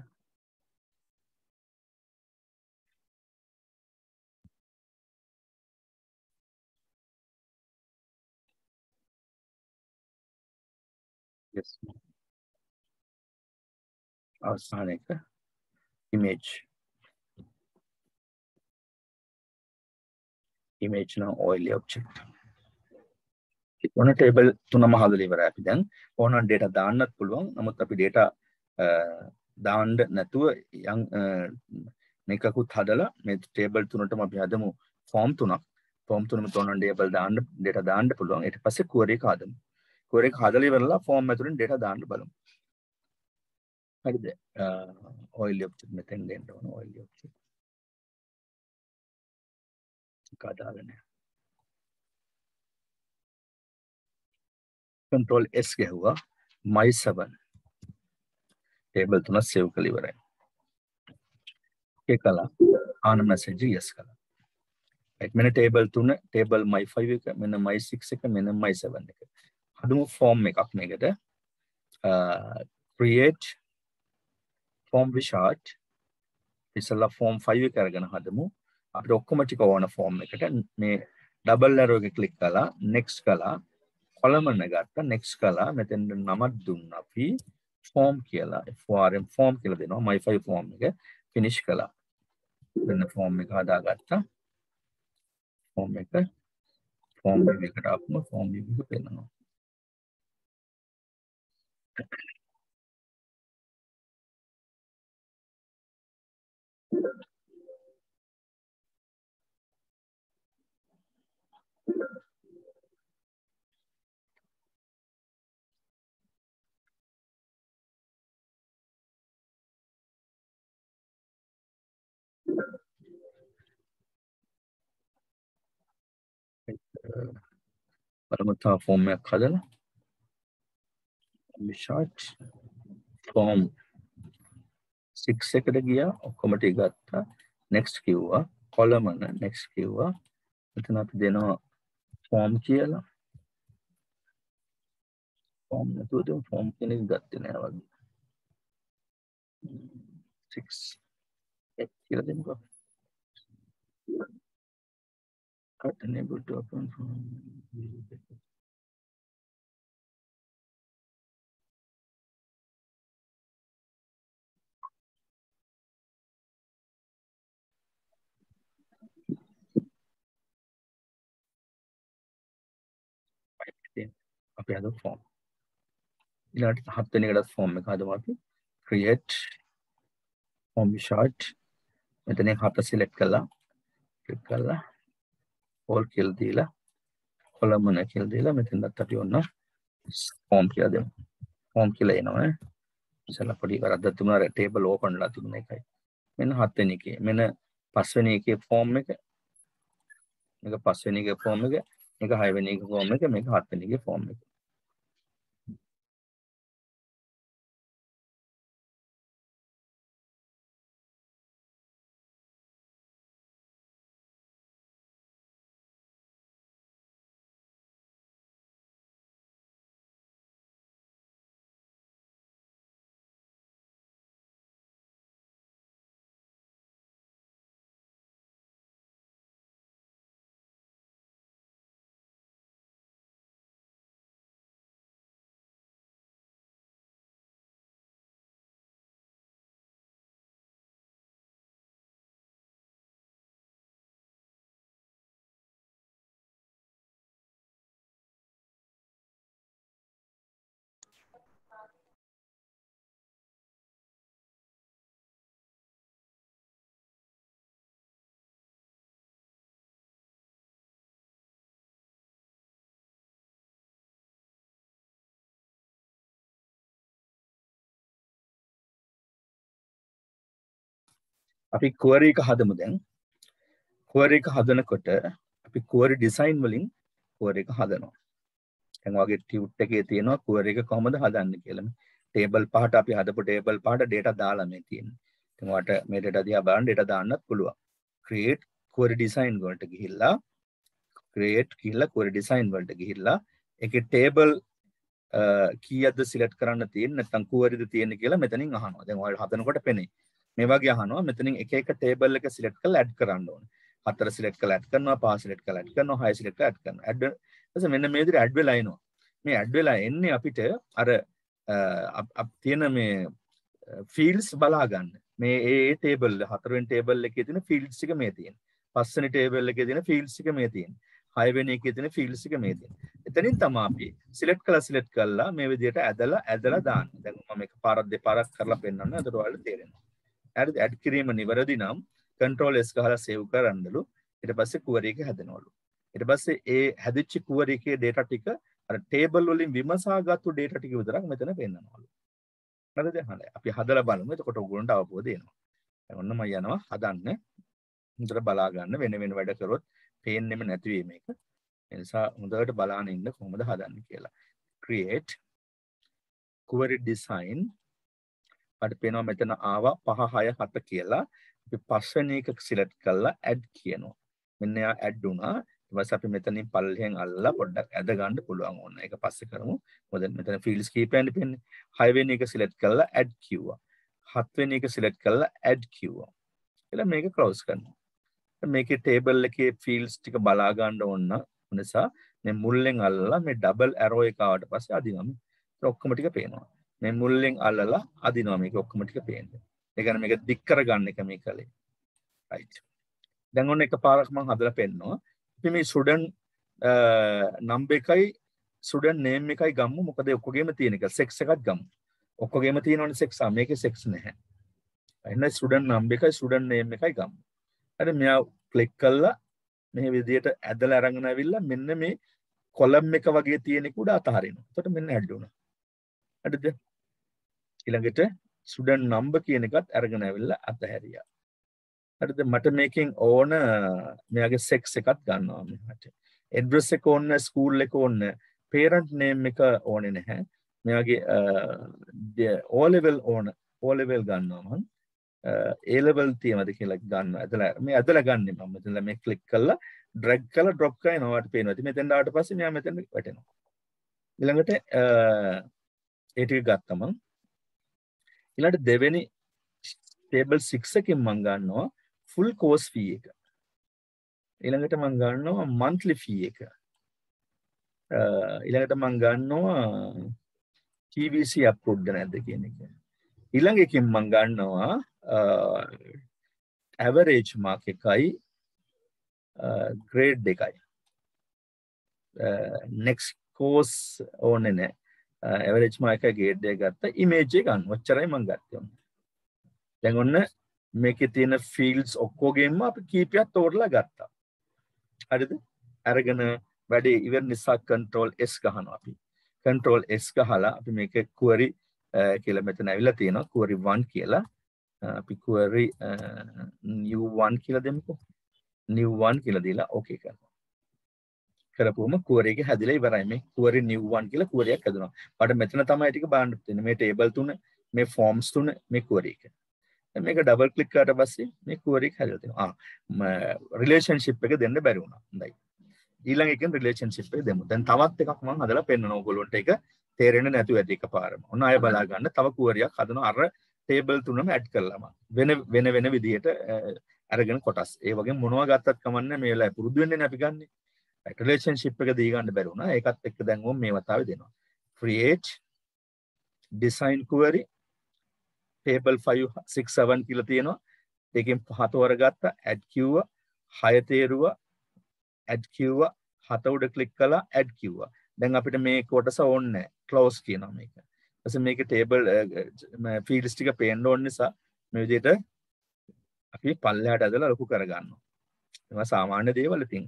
yes no අවසාන එක image නම් oily object ඕන ටේබල් තුනම හදලා ඉවරයි අපි දැන් ඕන data දාන්නත් පුළුවන් නමුත් අපි data දාන්න නැතුව යම් එකකුත් හදලා මේ ටේබල් තුනටම අපි හදමු form තුනක් form තුනම තෝරන ටේබල් දාන්න data දාන්න පුළුවන් ඊට පස්සේ query එක හදමු query එක හදලා ඉවරලා form ඇතුලෙන් data දාන්න බලමු හරිද oily object මෙතෙන් දෙන්න ඕන oily object කාදාගෙන control S ගැහුවා my 7 table තුන save කරලා ඉවරයි ඒක කළා ආන message yes කළා right මෙන්න table තුන table my 5 එක මෙන්න my 6 එක මෙන්න my 7 එක හදමු form එකක් මේකට create form chart ඉස්සලා form 5 එක අරගෙන හදමු අපිට ඔක්කොම ටික ඕන form එකට මේ double arrow එක click කළා next කළා column එක ගත්තා next කළා මෙතෙන් නමක් දුන්නා අපි form කියලා form කියලා දෙනවා my 5 form එක finish කළා මෙන්න form එක හදාගත්තා form එකට අපම form එක පෙන්නනවා බලමු තව ෆෝම් එකක් හදලා short form 6 එකට ගියා ඔක්කොම ටික ගත්තා next කිව්වා column next කිව්වා එතන අපි දෙනවා form කියලා form නැතුව දෙමු form කියන එක ගත්තේ නෑ වගේ 6 කියලා දෙමුකෝ cut enable to open form අපි හදමු form ඊළඟට 7 වෙනි එකට form එක හදමු අපි create form short මෙතන 7 select කළා click කරලා all කියලා දීලා column එක කියලා දීලා මෙතනත් අපි ඔන්න form කියලා දෙමු form කියලා එනවා ඉතලා පොඩි කරද්දක් තිබුණා table open ලා තිබුණ එකයි මෙන්න 7 වෙනි එකේ මෙන්න 5 වෙනි එකේ form එක මේක 5 වෙනි එකේ form එක මේක 6 වෙනි එකේ form එක මේක 7 වෙනි එකේ form එක අපි query එක හදමු දැන් query එක හදනකොට අපි query design වලින් query එක හදනවා දැන් වගේ tut එකේ තියෙනවා query එක කොහොමද හදන්නේ කියලා table පහට අපි හදපු table පහට data දාලා මේ තියෙන්නේ ඉතින් ඔයාලට මේ data දිහා බලන්න data දාන්නත් පුළුවන් create query design වලට ගිහිල්ලා create කියලා query design වලට ගිහිල්ලා ඒකේ table කීයක්ද select කරන්න තියෙන්නේ නැත්නම් query ද තියෙන්නේ කියලා මෙතනින් අහනවා දැන් ඔයාලට හදනකොට පෙනේ මේ වගේ අහනවා මෙතනින් එක එක table එක select කරලා add කරන්න ඕනේ. 4 select කරලා add කරනවා, 5 select කරලා add කරනවා, 6 select කරලා add කරනවා. add ඊපස්සේ මෙන්න මේ විදිහට add වෙලා එනවා. මේ add වෙලා එන්නේ අපිට අර තියෙන මේ fields බලා ගන්න. මේ ඒ table 4 වෙනි table එකේ තියෙන fields ටික මේ තියෙන. 5 වෙනි table එකේ තියෙන fields ටික මේ තියෙන. 6 වෙනි එකේ තියෙන fields ටික මේ තියෙන. එතනින් තමයි අපි select කරලා මේ විදිහට ඇදලා දාන්න. දැන් මම එක පාරක් දෙපාරක් කරලා පෙන්නන්න. එතකොට ඔයාලට තේරෙනවා. add කිරීම නිවැරදි නම් control s ගහලා save කරන්නලු ඊට පස්සේ query එක හැදෙනවලු ඊට පස්සේ ඒ හැදිච්ච query එකේ data ටික අර table වලින් විමසාගත්තු data ටික විතරක් මෙතන පෙන්නනවලු හරිද හරි අපි හදලා බලමු එතකොට ඔයගොල්ලන්ට අවබෝධ වෙනවා දැන් ඔන්න මම යනවා හදන්න හොඳට බලා ගන්න වෙන වැඩ කරොත් පේන්නෙම නැති වෙයි මේක ඒ නිසා හොඳට බලාගෙන ඉන්න කොහොමද හදන්නේ කියලා create query design අපිට පේනවා මෙතන ආවා 5 6 7 කියලා අපි පස්වෙනි එක සිලෙක්ට් කරලා add කියනවා මෙන්න යා add වුණා ඊට පස්සේ අපි මෙතනින් පල්ලෙහෙන් අල්ලලා පොඩ්ඩක් ඇද ගන්න පුළුවන් ඕන ඒක පස්සේ කරමු මොකද මෙතන fields කීපයක් දෙන්නේ 6 වෙනි එක සිලෙක්ට් කරලා add කිව්වා 7 වෙනි එක සිලෙක්ට් කරලා add කිව්වා ඊළඟ මේක close කරනවා මේකේ table එකේ fields ටික බලා ගන්න ඕන නිසා මේ මුල්ලෙන් අල්ලලා මේ double arrow එක ආවට පස්සේ අදිනවා මේ ඔක්කොම ටික පේනවා මේ මුල්ලෙන් අල්ලලා අදිනවා මේක ඔක්කොම ටික පේන්නේ. ඒ කියන්නේ මේක දික් කරගන්න එක මේ කලේ. right. දැන් ඔන්න එකපාරක් මම හදලා පෙන්නනවා. අපි මේ student number එකයි student name එකයි ගමු. මොකද ඔක්කොගෙම තියෙන එක sex එකක් ගමු. ඔක්කොගෙම තියෙනවනේ sex ආ මේකේ sex නැහැ. එහෙනම් student number එකයි student name එකයි ගමු. හරි මෙයා click කළා මේ විදිහට ඇදලා අරගෙන ආවිල්ලා මෙන්න මේ column එක වගේ තියෙන එක උඩ අතහරිනවා. එතකොට මෙන්න add වුණා. හරිද? ඊළඟට student number කියන එකත් අරගෙන ආවිල්ලා අතහැරියා. හරිද? මට මේකෙන් ඕන මෙයාගේ sex එකක් ගන්නවා මෙහාට. address එක ඕන ස්කූල් එක ඕන parent name එක ඕනේ නැහැ මෙයාගේ O level ඕන O level ගන්නවා මම A level තියනවාද කියලා ගන්නවා ඇදලා මේ ඇදලා ගන්නෙ මම මෙතන මේ ක්ලික් කරලා drag කරලා drop කරනවා වට පේනවා ඉතින් මෙතෙන් ආවට පස්සේ මෙයා මෙතන වැටෙනවා ඊළඟට ඒ ටික ගත්තම ඊළඟට දෙවෙනි table 6 එකෙන් මම ගන්නවා full course fee එක ඊළඟට මම ගන්නවා monthly fee එක ඊළඟට මම ගන්නවා TVC approved නැද්ද කියන එක ඊළඟ එකෙන් මම ගන්නවා average mark එකයි grade එකයි next course ඕනේ නැහැ average mark එකයි grade එක ගත්තා image එක ගන්න ඔච්චරයි මම ගත්තේ දැන් ඔන්න මේකේ තියෙන fields ඔක්කොගෙම අපි කීපයක් තෝරලා ගත්තා හරිද අරගෙන වැඩි ඉවර නිසා control S ගහනවා අපි control S ගහලා අපි මේක query කියලා මෙතන ඇවිල්ලා තියෙනවා query 1 කියලා අපි query new 1 කියලා දෙමුකෝ new 1 කියලා දීලා okay කරනවා කරපුවම query එක හැදිලා ඉවරයි මේ query new 1 කියලා query එකක් හදුනා මට මෙතන තමයි ටික බලන්න තියෙන්නේ මේ table තුන මේ forms තුන මේ query එක දැන් මේක double click කරාට පස්සේ මේ query එක හැදලා තියෙනවා relationship එක දෙන්න බැරි වුණා හොඳයි ඊළඟ එකෙන් relationship එක දෙමු දැන් තවත් එකක් මම හදලා පෙන්නනවා ඔයගොල්ලන්ට ඒක තේරෙන්නේ නැතුව ඇති එකපාරම ඔන්න ආයෙ බලා ගන්න තව query එකක් හදනවා අර table තුනම add කරලාම වෙන විදිහට අරගෙන කොටස් ඒ වගේ මොනවා ගත්තත් කමන්නේ මේ වෙලාවේ පුරුදු වෙන්නේ නැහැ අපි ගන්නෙ relationship එක දී ගන්න බැරි වුණා ඒකත් එක්ක දැන් ඕම් මේ වතාවේ දෙනවා create design query table 5 6 7 කියලා තියෙනවා ඒකෙන් 7 වර ගත්තා add කිව්වා 6 තේරුවා add කිව්වා 7 උඩ click කළා add කිව්වා දැන් අපිට මේ කොටස ඕනේ නැහැ close කියනවා මේක ඊපස්සේ මේකේ table fields ටික පේන්න ඕන නිසා මේ විදිහට අපි පල්ලෙහාට ඇදලා ලොකු කරගන්නවා ඒවා සාමාන්‍ය දේවල් ඉතින්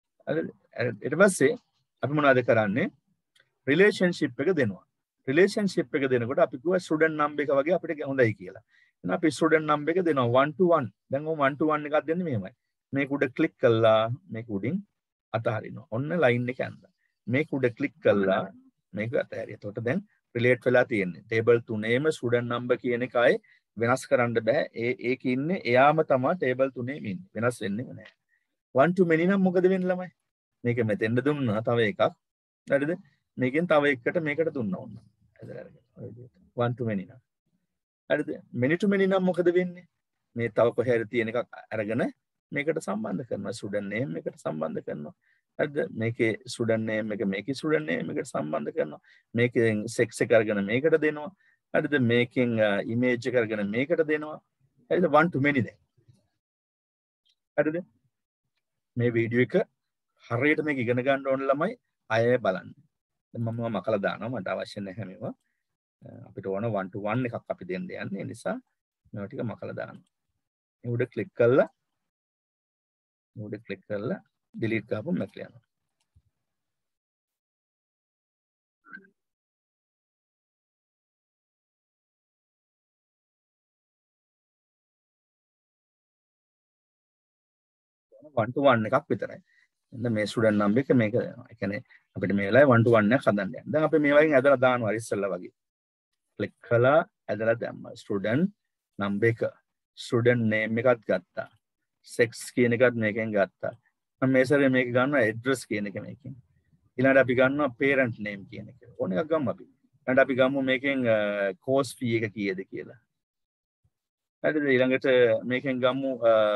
ඊට පස්සේ අපි මොනවද කරන්නේ relationship එක දෙනවා relationship එක දෙනකොට අපි කිව්වා student number එක වගේ අපිට හොඳයි කියලා එහෙනම් අපි student number එක දෙනවා 1 to 1 දැන් ඔය 1 to 1 එකක් දෙන්නේ මෙහෙමයි මේක උඩ click කළා මේක උඩින් අතහරිනවා ඔන්න line එක ඇඳලා මේක උඩ click කළා මේක අතහැරියා එතකොට දැන් relate වෙලා තියෙන්නේ table තුනේම student number කියන එකයි වෙනස් කරන්න බෑ ඒක ඉන්නේ එයාම තමයි table තුනේම ඉන්නේ වෙනස් වෙන්නේ නැහැ one to many නම් මොකද වෙන්නේ ළමයි මේක මෙතෙන්ද දුන්නා තව එකක් හරිද මේකෙන් තව එකකට මේකට දුන්නා ඕන ඇදලා අරගෙන ඔය විදිහට one to many නම් හරිද many to many නම් මොකද වෙන්නේ මේ තව කොහේ හරි තියෙන එකක් අරගෙන මේකට සම්බන්ධ කරනවා student name එකට සම්බන්ධ කරනවා හරිද මේකේ student name එක මේකේ student name එකට සම්බන්ධ කරනවා මේකෙන් sex එක අරගෙන මේකට දෙනවා හරිද මේකෙන් image එක අරගෙන මේකට දෙනවා හරිද one to many දැන් හරිද මේ වීඩියෝ එක හරියට මේක ඉගෙන ගන්න ඕන ළමයි අය බලන්න දැන් මම මකලා දානවා මට අවශ්‍ය නැහැ මේවා අපිට ඕන 1 to 1 එකක් අපි දෙන්න යන්නේ ඒ නිසා මේවා ටික මකලා දානවා මේ උඩ ක්ලික් කරලා delete කරපුවම මැකලා යනවා one to one එකක් විතරයි. දැන් මේ ස්ටුඩන්ට් නම්බර් එක මේක දෙනවා. ඒ කියන්නේ අපිට මේ වෙලාවේ one to one එකක් හදන්න යන්න. දැන් අපි මේ වගේ ඇදලා දානවා ඉස්සෙල්ලා වගේ. ක්ලික් කළා ඇදලා දැම්මා. ස්ටුඩන්ට් නම්බර් එක. ස්ටුඩන්ට් නේම් එකත් ගත්තා. සෙක්ස් කියන එකත් මේකෙන් ගත්තා. මම මේ සැරේ මේක ගන්නවා ඇඩ්‍රස් කියන එක මේකෙන්. ඊළඟට අපි ගන්නවා parent name කියන එක. ඕන එකක් ගමු අපි. ඊළඟට අපි ගමු මේකෙන් course fee එක කීයද කියලා. හරිද? ඊළඟට මේකෙන් ගමු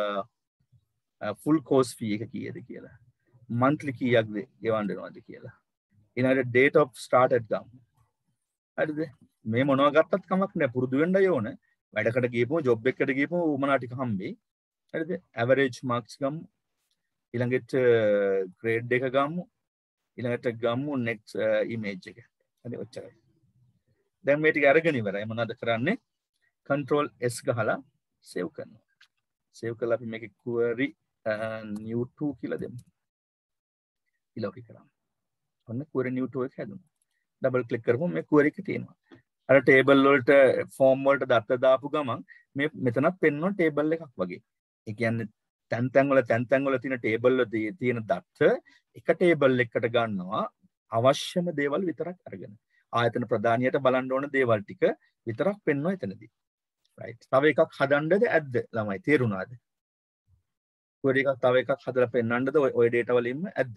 full course fee එක කීයද කියලා. monthly කීයක්ද ගෙවන්න වෙනවද කියලා. ඊළඟට date of start at ගමු. හරිද? මේ මොනවා ගත්තත් කමක් නැහැ. පුරුදු වෙන්නයි ඕන. වැඩකට ගියපුවම job එකකට ගියපුවම උමනා ටික හම්බෙයි. හරිද? average marks ගමු. ඊළඟට grade එක ගමු. ඊළඟට ගමු next image එක. හරි ඔච්චරයි. දැන් මේ ටික අරගෙන ඉවරයි. මොනවද කරන්නේ? control S ගහලා save කරනවා. save කරලා අපි මේකේ query new 2 කියලා දෙමු. ඊළඟට කරමු. ඔන්න query new 2 එක හැදුණා. double click කරපුවම මේ query එක තියෙනවා. අර table වලට form වලට දත්ත දාපු ගමන් මේ මෙතනත් පෙන්වන table එකක් වගේ. ඒ කියන්නේ තැන් වල තියෙන ටේබල් වල තියෙන දත්ත එක ටේබල් එකකට ගන්නවා අවශ්‍යම දේවල් විතරක් අරගෙන. ආයතන ප්‍රධානියට බලන්න ඕන දේවල් ටික විතරක් පෙන්වනවා එතනදී. right. තව එකක් හදන්නද ඇද්ද ළමයි තේරුණාද? query එකක් තව එකක් හදලා පෙන්වන්නද ඔය data වලින්ම ඇද්ද?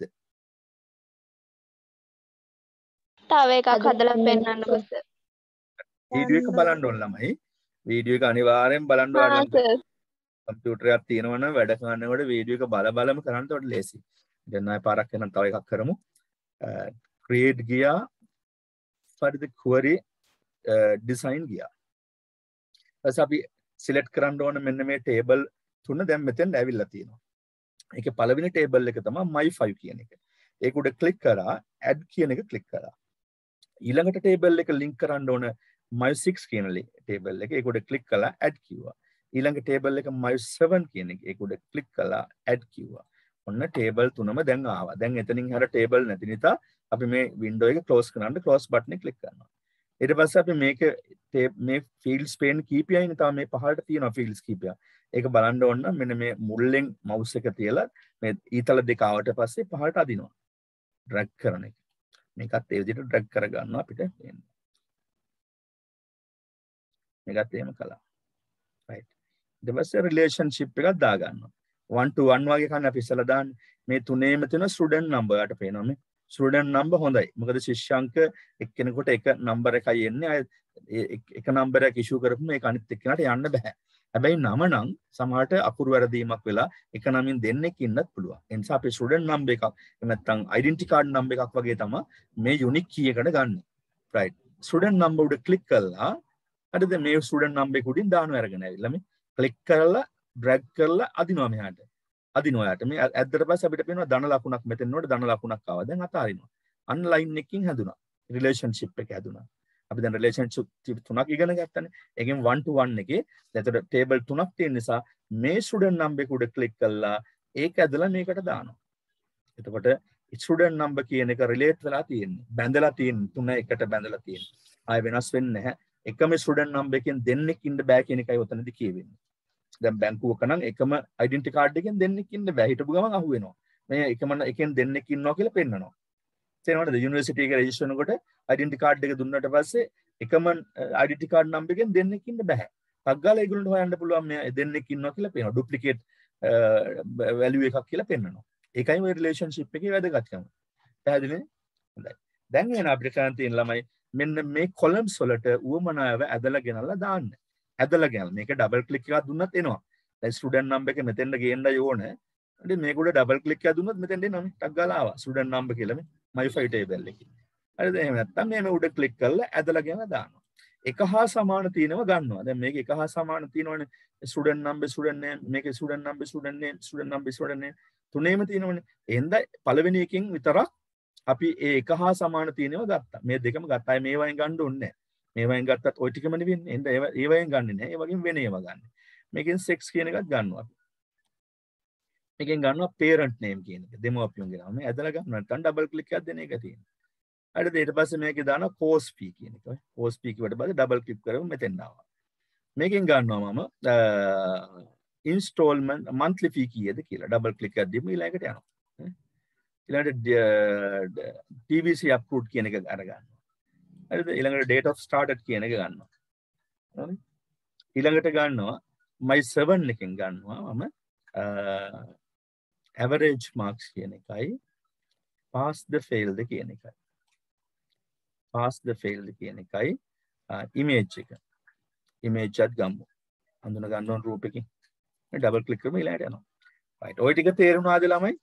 තව එකක් හදලා පෙන්නන්නකෝ සර්. වීඩියෝ එක බලන්න ඕන ළමයි. වීඩියෝ එක අනිවාර්යෙන් බලන්න ඕන. කම්පියුටර් එකක් තියෙනවනම් වැඩ කරනකොට වීඩියෝ එක බලම කරන්න උඩ ලේසි. දැන් ආයෙ පාරක් වෙනනම් තව එකක් කරමු. create ගියා for the query design ගියා. ඊට අපි select කරන්න ඕන මෙන්න මේ table තුන දැන් මෙතෙන් ඇවිල්ලා තියෙනවා. ඒකේ පළවෙනි table එක තමයි my5 කියන එක. ඒක උඩ click කරා add කියන එක click කරා. ඊළඟට table එක link කරන්න ඕන my6 කියන table එක. ඒක උඩ click කළා add කිව්වා. ඊළඟ table එක my7 කියන එක. ඒක උඩ click කළා add කිව්වා. ඔන්න table තුනම දැන් ආවා. දැන් එතනින් හැර table නැති නිසා අපි මේ window එක close කරන්න close button එක click කරනවා. ඊට පස්සේ අපි මේ fields pane කීපයයිනේ තව මේ පහළට තියෙනවා fields කීපයක්. ඒක බලන්න ඕන නම් මෙන්න මේ මුල්ලෙන් mouse එක තියලා මේ ඊතල දෙක ආවට පස්සේ පහළට අදිනවා. drag කරන එක. මේකත් ඒ විදිහට drag කරගන්නවා අපිට එන්න. මේකත් එහෙම කළා. right. ඊට පස්සේ relationship එකක් දාගන්නවා. 1 to 1 වගේ කන්න අපි ඉස්සලා දාන්නේ. මේ තුනේම තියෙන student number කට පේනවා මේ. student number හොඳයි. මොකද ශිෂ්‍යාංක එක්කෙනෙකුට එක number එකයි එන්නේ. එක number එකක් issue කරපුවම ඒක අනිත් එක්කෙනාට යන්න බෑ. හැබැයි නම නම් සමහරට අකුරු වැරදීමක් වෙලා එක නමින් දෙන්නෙක් ඉන්නත් පුළුවන්. ඒ නිසා අපි student number එකක් නැත්නම් identity card number එකක් වගේ තමයි මේ unique key එකට ගන්න. right. student number උඩ click කළා. හරිද මේ student number එක උඩින් දානවා අරගෙන ඇවිල්ලා මේ click කරලා drag කරලා අදිනවා මෙහාට. අදිනවා යට. මේ ඇද්දට පස්සේ අපිට පේනවා ධන ලකුණක් මෙතන නෝඩ ධන ලකුණක් ආවා. දැන් අතාරිනවා. අන්න line එකකින් හැදුනා. relationship එක හැදුනා. අපි දැන් relationship තුනක් ඉගෙන ගත්තනේ. ඒකෙන් 1 to 1 එකේ එතකොට table තුනක් තියෙන නිසා මේ student number එක උඩ click කළා ඒක ඇදලා මේකට දානවා. එතකොට student number කියන එක relate වෙලා තියෙන්නේ. බැඳලා තියෙන්නේ. තුන එකට බැඳලා තියෙන්නේ. ආය වෙනස් වෙන්නේ නැහැ. එකම student number එකෙන් දෙන්නෙක් ඉන්න බෑ කියන එකයි උතනදී කියවෙන්නේ. දැන් බැංකුවක නම් එකම identity card එකෙන් දෙන්නෙක් ඉන්න බෑ. හිටපු ගමන් අහු වෙනවා. මේ එකෙන් දෙන්නෙක් ඉන්නවා කියලා පෙන්නනවා. තේරෙනවද? යුනිවර්සිටි එකේ රෙජිස්ටර් කරනකොට identity card එක දුන්නාට පස්සේ එකම identity card number එකෙන් දෙන්නෙක් ඉන්න බෑ. පග්ගාලා ඒගොල්ලන්ට හොයන්න පුළුවන් මේ දෙන්නෙක් ඉන්නවා කියලා පේනවා. duplicate value එකක් කියලා පෙන්නනවා. ඒකයි මේ relationship එකේ වැදගත්කම. පැහැදිලිද? හොඳයි. දැන් එන අපිට කරන් තියෙන ළමයි මෙන්න මේ columns වලට උවමනාව ඇදලා ගෙනල්ලා දාන්න. ඇදලා ගෙනල්ලා මේක double click එකක් දුන්නත් එනවා. දැන් student number එක මෙතෙන්ට ගේන්නයි ඕනේ. ඉතින් මේක උඩ double click එකක් දුන්නොත් මෙතෙන්ට එනවා මේ ටක් ගාලා ආවා. student number කියලා මේ my5 table එකේ. හරිද? එහෙම නැත්නම් මේ උඩ click කරලා ඇදලා ගෙනලා දානවා. එක හා සමාන තියෙනවා ගන්නවා. දැන් මේක එක හා සමාන තියෙනවනේ. student number student name මේකේ student number student name student number student name තුනේම තියෙනවනේ. එහෙනම් පළවෙනි එකෙන් විතරක් අපි ඒ එක හා සමාන තියෙනවා ගත්තා. මේ දෙකම ගත්තා. මේ වයින් ගන්න ඕනේ නැහැ. මේ වයින් ගත්තත් ওই ටිකම නෙවෙන්නේ. එහෙනම් ඒ වයින් ගන්නෙ නැහැ. ඒ වගේම වෙන ඒවා ගන්න. මේකෙන් sex කියන එකක් ගන්නවා අපි. මේකෙන් ගන්නවා parent name කියන එක. දෙමව්පියන්ගේ නම. මේ ඇදලා ගන්න නැත්නම් double click එකක් දෙන එක තියෙනවා. හරිද? ඊට පස්සේ මේකේ දානවා course fee කියන එක. course fee කිව්වට පස්සේ double click කරමු මෙතෙන් ආවා. මේකෙන් ගන්නවා මම installment monthly fee කීයද කියලා double click එකක් දීමු ඊළඟට යනවා. ඊළඟට TBC approved කියන එක අරගන්නවා. හරිද? ඊළඟට date of started කියන එක ගන්නවා. හරි? ඊළඟට ගන්නවා my7 එකෙන් ගන්නවා මම average marks කියන එකයි pass the failed කියන එකයි. pass the failed කියන එකයි image එක. image එකත් ගමු. හඳුන ගන්න ඕන රූපෙකින්. මේ double click කරමු ඊළඟට යනවා. right. ඔය ටික තේරුණාද ළමයි?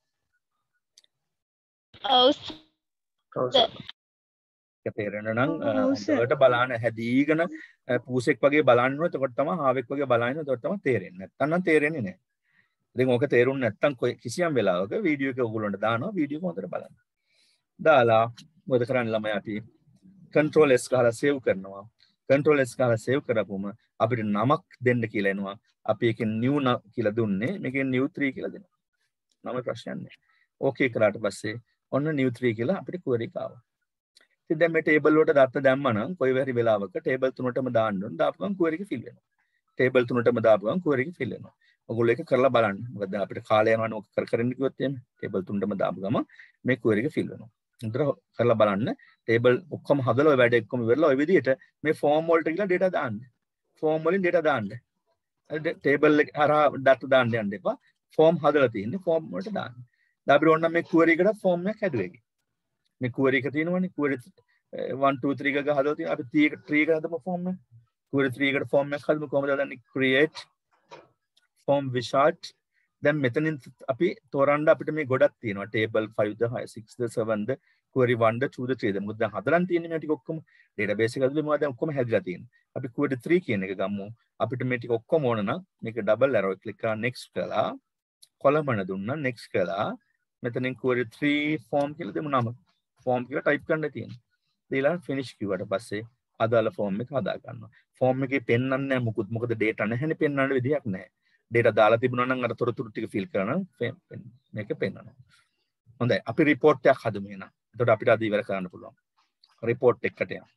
ඔව් ඒක තේරෙන්න නම් හොඳට බලන්න හැදීගෙන පූසෙක් වගේ බලන්න ඕනේ. එතකොට තමයි හාවෙක් වගේ බලන්න. එතකොට තමයි තේරෙන්නේ. නැත්තම් නම් තේරෙන්නේ නැහැ. ඉතින් ඕක තේරුන්නේ නැත්තම් කිසියම් වෙලාවක වීඩියෝ එක ඔයගොල්ලන්ට දානවා. වීඩියෝ එක හොඳට බලන්න. දාලා මොකද කරන්නේ ළමයි අපි control S ගහලා save කරනවා. control S ගහලා save කරපුවම අපිට නමක් දෙන්න කියලා එනවා. අපි එකෙන් new කියලා දුන්නේ. මේකෙන් new 3 කියලා දෙනවා. නම ප්‍රශ්නයක් නැහැ. ඕකේ කරාට පස්සේ ඔන්න new 3 කියලා අපිට query එක ආවා. ඉතින් දැන් මේ table වලට දත්ත දැම්මනම් කොයි වෙරි වෙලාවක table තුනටම දාන්න ඕන. දාපුවම query එක fill වෙනවා. ටේබල් තුනටම දාපු ගමන් query එක fill වෙනවා. ඔයගොල්ලෝ ඒක කරලා බලන්න. මොකද අපිට කාලය යනවනේ ඔක කරන්න කිව්වොත් එහෙම ටේබල් තුනටම දාපු ගමන් මේ query එක fill වෙනවා. හොඳට කරලා බලන්න. ටේබල් ඔක්කොම හදලා ඔය වැඩ ඔක්කොම ඉවරලා ඔය විදිහට මේ ෆෝම් වලට ගිහලා data දාන්න. ෆෝම් වලින් data දාන්න. ටේබල් එක හරහා data දාන්න යන්න එපා. ෆෝම් හදලා තියෙන්නේ ෆෝම් වලට දාන්න. දැන් අපිට ඕන නම් මේ query එකට ෆෝම් එකක් හැදුවේ. මේ query එක තියෙනවනේ query 1 2 3 එක හදලා තියෙනවා. අපි 3 එක හදමු ෆෝම් එක. query 3 එකට ෆෝම් එකක් හදමු කොහොමද හදන්නේ? create form wizard. දැන් මෙතනින් අපි තෝරන්න අපිට මේ ගොඩක් තියෙනවා. table 5ද 6ද 7ද query 1ද 2ද 3ද. මොකද දැන් හදලා තියෙන්නේ මේ ටික ඔක්කොම database එක ඇතුලේ මොනවද දැන් ඔක්කොම හැදිලා තියෙන්නේ. අපි query 3 කියන එක ගමු. අපිට මේ ටික ඔක්කොම ඕන නම් මේක double arrow click කරලා next කරලා කොලමන දුන්නා next කරලා මෙතනින් query 3 form කියලා දෙමු නම. form කියලා type කරන්න තියෙනවා. ඊළඟ finish කිව්වට පස්සේ අදාළ form එක හදා ගන්නවා. form එකේ පෙන්වන්නේ නැහැ මොකුත්. මොකද data නැහැනේ පෙන්වන්න විදියක් නැහැ. data දාලා තිබුණා නම් අර තොරතුරු ටික fill කරනවා මේක පෙන්වනවා. හොඳයි අපි report එකක් හදමු එහෙනම්. එතකොට අපිට අද ඉවර කරන්න පුළුවන්. report එකකට යමු.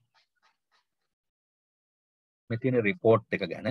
මේ තියෙන report එක ගැන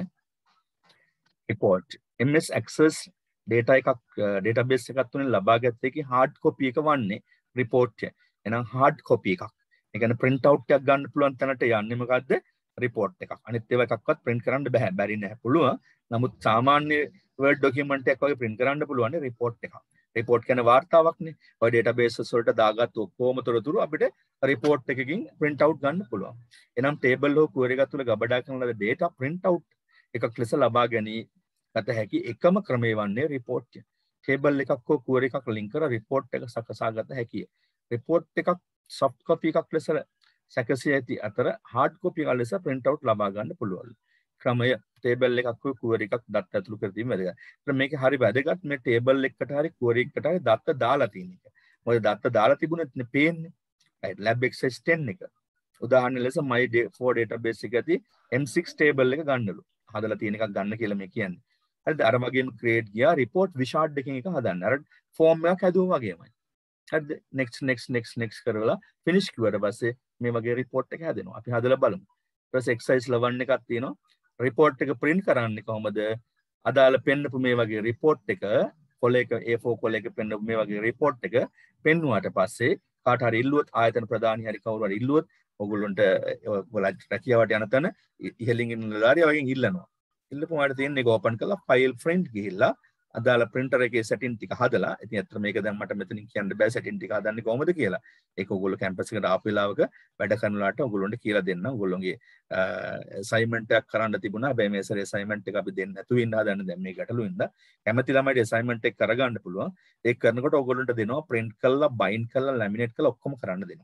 report MS Access data එකක් database එකක් තුලින් ලබා ගත්ත එකේ hard copy එක වන්නේ report එක. එහෙනම් hard copy එකක්. ඒ කියන්නේ print out එකක් ගන්න පුළුවන් තැනට යන්නේ මොකද්ද? report එකක්. අනිත් ඒවා එකක්වත් print කරන්න බෑ. බැරි නෑ. පුළුවන්. නමුත් සාමාන්‍ය Word document එකක් වගේ print කරන්න පුළුවන් report එකක්. report කියන්නේ වාර්තාවක්නේ. ඔය databases වලට දාගත්තු ඔක්කොම තොරතුරු අපිට report එකකින් print out ගන්න පුළුවන්. එනම් table හෝ query එකක් තුළ ගබඩා කරන ලද data print out එකක් ලෙස ලබා ගත හැකි එකම ක්‍රමය වන්නේ report එක. table එකක් හෝ query එකක් link කර report එක සකසා ගත හැකිය. report එකක් soft copy එකක් ලෙස සැකසිය ඇති අතර hard copy එකක් ලෙස print out ලබා ගන්න පුළුවන්. ක්‍රමය table එකක් හෝ query එකක් දත්ත ඇතුළු කර දීම වැදගත්. ඒත් මේක හරි වැදගත් මේ table එකකට හරි query එකකට හරි දත්ත දාලා තියෙන එක. මොකද දත්ත දාලා තිබුණෙත් නේ පේන්නේ. right lab access 10 එක. උදාහරණ ලෙස my4 database එක ඇති M6 table එක ගන්නලු. හදලා තියෙන එකක් ගන්න කියලා මේ කියන්නේ. හරිද? අර වගේම create ගියා report wizard එකකින් එක හදන්න. අර form එකක් හැදුවා වගේමයි. හරිද? next කරලා finish කිව්වට පස්සේ මේ වගේ report එක හැදෙනවා. අපි හදලා බලමු. ඊට පස්සේ exercise 11 එකක් තියෙනවා. report එක print කරන්නේ කොහොමද? අදාළ පෙන්නපු මේ වගේ report එක කොලයක A4 කොලයක පෙන්නපු මේ වගේ report එක පෙන්නුවාට පස්සේ කාට හරි ඉල්ලුවොත් ආයතන ප්‍රධානී හරි කවුරු හරි ඉල්ලුවොත් ඔයගොල්ලන්ට ඔයගොල්ලෝ රැකියාවට යන තැන ඉහළින් ඉන්න ලාරිය වගේ ඉල්ලනවා. ඉල්ලපුවාට තියෙන්නේ ඒක ඕපන් කරලා file print ගිහිල්ලා අදාළ printer එකේ setting ටික හදලා ඉතින් අත්‍තර මේක දැන් මට මෙතනින් කියන්න බෑ setting ටික හදන්නේ කොහොමද කියලා. ඒක ඔයගොල්ලෝ campus එකට ආපු වෙලාවක වැඩ කරනලාට ඔයගොල්ලන්ට කියලා දෙන්න. ඔයගොල්ලෝගේ assignment එකක් කරන්න තිබුණා. හැබැයි මේ සැරේ assignment එක අපි දෙන්න නැතුව ඉන්න හදන්න දැන් මේ ගැටලුවෙන්ද. කැමති ළමයිට assignment එක කරගන්න පුළුවන්. ඒක කරනකොට ඔයගොල්ලන්ට දෙනවා print කරලා bind කරලා laminate කරලා ඔක්කොම කරන්න දෙනවා.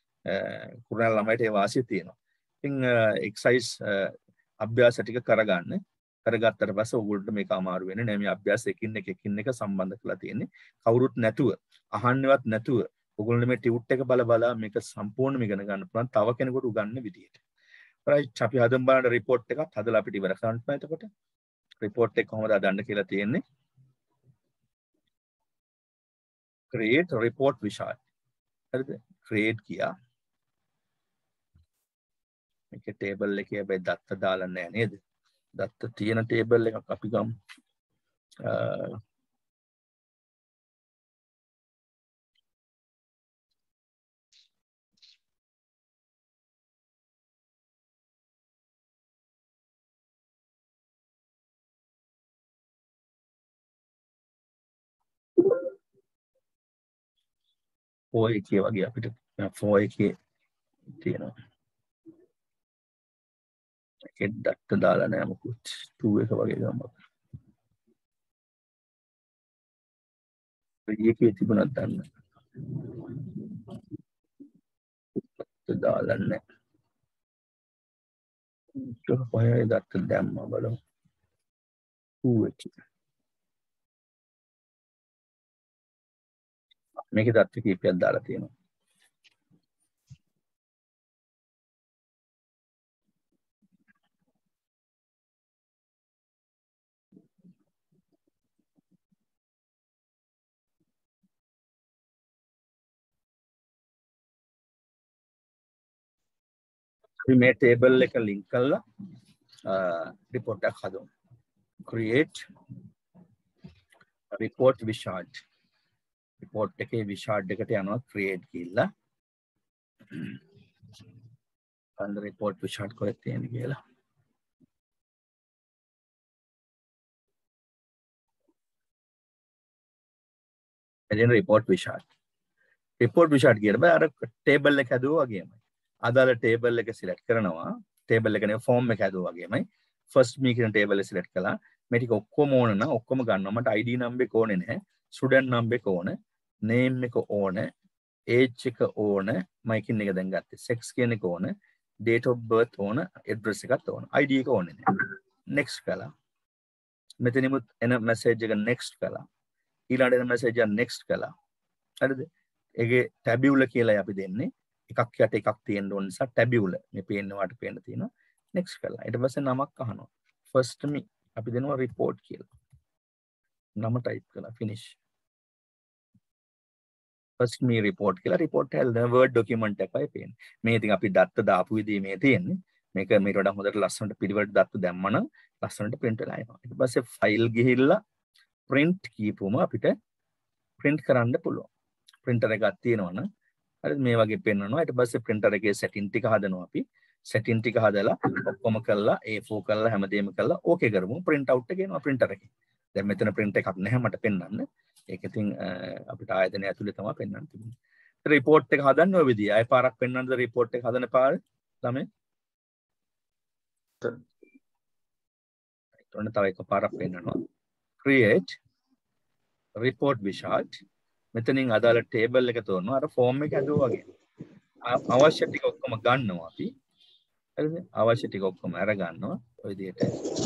කුරුණා ළමයිට ඒ වාසිය තියෙනවා. ඉතින් exercise අභ්‍යාස ටික කරගන්න. කරගත්තට පස්සේ ඔයගොල්ලන්ට මේක අමාරු වෙන්නේ නෑ. මේ අභ්‍යාස එකින් එක සම්බන්ධ කරලා තියෙන්නේ. කවුරුත් නැතුව, අහන්නවත් නැතුව ඔයගොල්ලෝ මේ ටියුට් එක බල මේක සම්පූර්ණයෙන්ම ඉගෙන ගන්න පුළුවන් තව කෙනෙකුට උගන්වන්න විදියට. right අපි හදමු බලන්න report එකක් හදලා අපිට ඉවර කරන්න බෑ එතකොට. report එක කොහොමද හදන්න කියලා තියෙන්නේ. create report wizard. හරිද? create කියා. මේක table එකේ හැබැයි දත්ත දාලා නෑ නේද? දත්ත තියෙන table එකක් අපි ගමු. four එකේ වගේ අපිට 4 එකේ තියෙනවා. ඒකෙන් දත්ත දාලා නෑ මොකුත්. 2 එක වගේ ගමු. ඒකේ තිබුණත් ගන්න. දත්ත දාලා නෑ. කොහේ දත්ත දැම්මා බලමු. 2 එක. මේකේ දත්ත කීපයක් දාලා තියෙනවා. අපි මේ table එක link කරලා report එකක් හදමු. create report wizard. report එකේ wizard එකට යනවා create කියලා. and report wizard කොහෙද තියෙන්නේ කියලා. එදින report wizard. report wizard කියන බෑ අර table එක හදුවා වගේමයි. අදාළ table එක select කරනවා. table එක නේ form එක හදුවා වගේමයි. first me කියන table එක select කළා. මේ ටික ඔක්කොම ඕන නම් ඔක්කොම ගන්නවා. මට ID number එක ඕනේ නැහැ. student number එක ඕනේ. name එක ඕනේ. age එක ඕනේ. මයිකින් එක දැන් ගත්තේ. sex කියන එක ඕනේ. date of birth ඕනේ. address එකත් ඕනේ. ID එක ඕනේ නැහැ. next කළා. මෙතනිමුත් එන message එක next කළා. ඊළඟට එන message එක next කළා. හරිද? ඒකේ tabular කියලා අපි දෙන්නේ. එකක් යට එකක් තියෙන්න ඕන නිසා tabular. මේ පේන්න වාට පේන්න තියෙනවා. next කළා. ඊට පස්සේ නමක් අහනවා. first me අපි දෙනවා report කියලා. නම type කළා finish. first me report කියලා report හැල්ද word document එකයි පේන්නේ. මේ ඉතින් අපි දත්ත දාපු විදිහේ මේ තියෙන්නේ. මේක මේකට වඩා හොඳට ලස්සනට පිළිවෙලට දත්ත දැම්මනම් ලස්සනට print වෙලා එනවා. ඊට පස්සේ file ගිහිල්ලා print කියපුවම අපිට print කරන්න පුළුවන්. printer එකක් තියෙනවනම් හරිද මේ වගේ පෙන්වනවා. ඊට පස්සේ printer එකේ setting ටික හදනවා අපි. setting ටික හදලා ඔක්කොම කරලා A4 කරලා හැමදේම කරලා okay කරමු. print out එක එනවා printer එකේ. දැන් මෙතන print එකක් නැහැ මට පෙන්වන්න. ඒක ඉතින් අපිට ආයතනය ඇතුලේ තමයි පෙන්වන්න තිබුණේ. report එක හදන්න ඔය විදිය. ආයෙ පාරක් පෙන්වන්නද report එක හදන පාර ළමයි? ඔන්න තව එක පාරක් පෙන්වනවා. create report wizard. මෙතනින් අදාළ table එක තෝරනවා. අර form එක ඇදුවා වගේ. අවශ්‍ය ටික ඔක්කොම ගන්නවා අපි. හරිද? අවශ්‍ය ටික ඔක්කොම අර ගන්නවා. ඔය විදිහට.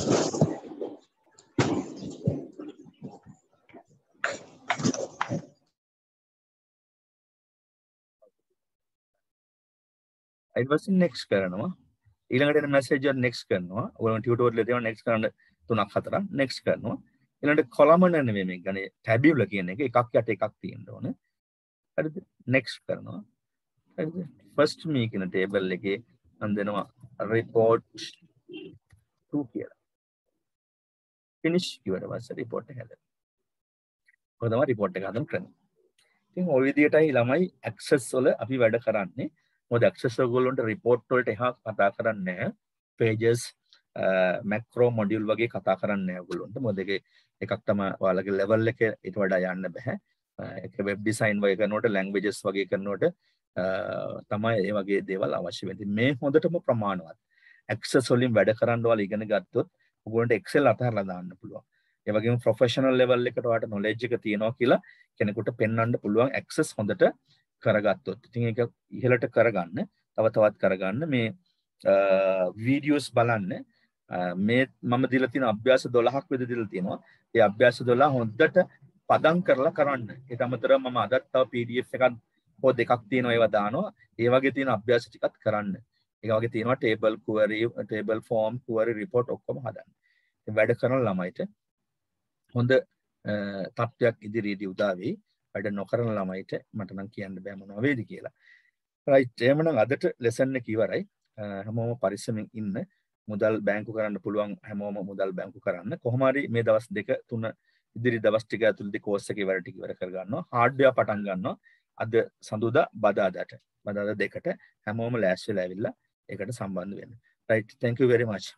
ඊට පස්සේ next කරනවා. ඊළඟට එන message එක next කරනවා. ඔයගොල්ලෝ tutorial එකේ තියෙනවා next කරන්න 3ක් 4ක් next කරනවා. ඊළඟට column නෙමෙයි මේ ගන්නේ tabular කියන එක එකක් යට එකක් තියෙන්න ඕනේ. හරිද? next කරනවා. හරිද? first me කියන table එකේ මම දෙනවා report 2 කියලා. finish ඊට පස්සේ report එක හදන්න. ඔය තමයි report එක හදන්න ක්‍රම. ඉතින් ওই විදිහටයි ළමයි access වල අපි වැඩ කරන්නේ. මොකද access ඔයගොල්ලන්ට report වලට එහා කතා කරන්නේ නැහැ. pages macro module වගේ කතා කරන්නේ නැහැ ඔයගොල්ලන්ට. මොකද එකක් තමයි ඔයාලගේ level එක ඊට වඩා යන්න බෑ. ඒක web design වගේ කරනකොට languages වගේ කරනකොට තමයි මේ වගේ දේවල් අවශ්‍ය වෙන්නේ. මේ හොඳටම ප්‍රමාණවත්. access වලින් වැඩ කරන්න ඔයාලා ඉගෙන ගත්තොත් ඔයගොල්ලන්ට excel අතහැරලා දාන්න පුළුවන්. ඒ වගේම professional level එකට ඔයාලට knowledge එක තියෙනවා කියලා කෙනෙකුට පෙන්වන්න පුළුවන් access හොඳට කරගත්තොත්. ඉතින් ඒක ඉහළට කරගන්න, තව තවත් කරගන්න මේ videos බලන්න. මේ මම දීලා තියෙන අභ්‍යාස 12ක් විතර දීලා තියෙනවා. ඒ අභ්‍යාස 12 හොඳට පදම් කරලා කරන්න. ඒට අමතරව මම අදත් තව PDF එකක් හෝ දෙකක් තියෙනවා ඒවා දානවා. ඒ වගේ තියෙන අභ්‍යාස ටිකත් කරන්න. ඒක වගේ තියෙනවා table query, table form, query report ඔක්කොම හදන්න. ඉතින් වැඩ කරන ළමයිට හොඳ තත්ත්වයක් ඉදිරියේදී උදා වෙයි. වැඩ නොකරන ළමයිට මට නම් කියන්න බෑ මොනවා වේද කියලා. right එහෙනම් අදට lesson එක ඉවරයි. හැමෝම පරිස්සමෙන් ඉන්න. මුදල් බැංකු කරන්න පුළුවන් හැමෝම මුදල් බැංකු කරන්න. කොහොම හරි මේ දවස් 2 3 ඉදිරි දවස් ටික ඇතුළතදී course එකේ වැඩ ටික ඉවර කර ගන්නවා. hardware පටන් ගන්නවා. අද සඳුදා බදාදාට. බදාදා 2ට හැමෝම ලෑස්ති වෙලා ඇවිල්ලා ඒකට සම්බන්ධ වෙන්න. right thank you very much.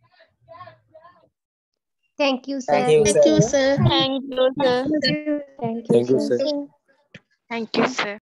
Thank you, sir. Thank you, sir. Thank you, sir. Thank you, sir. Thank you, sir.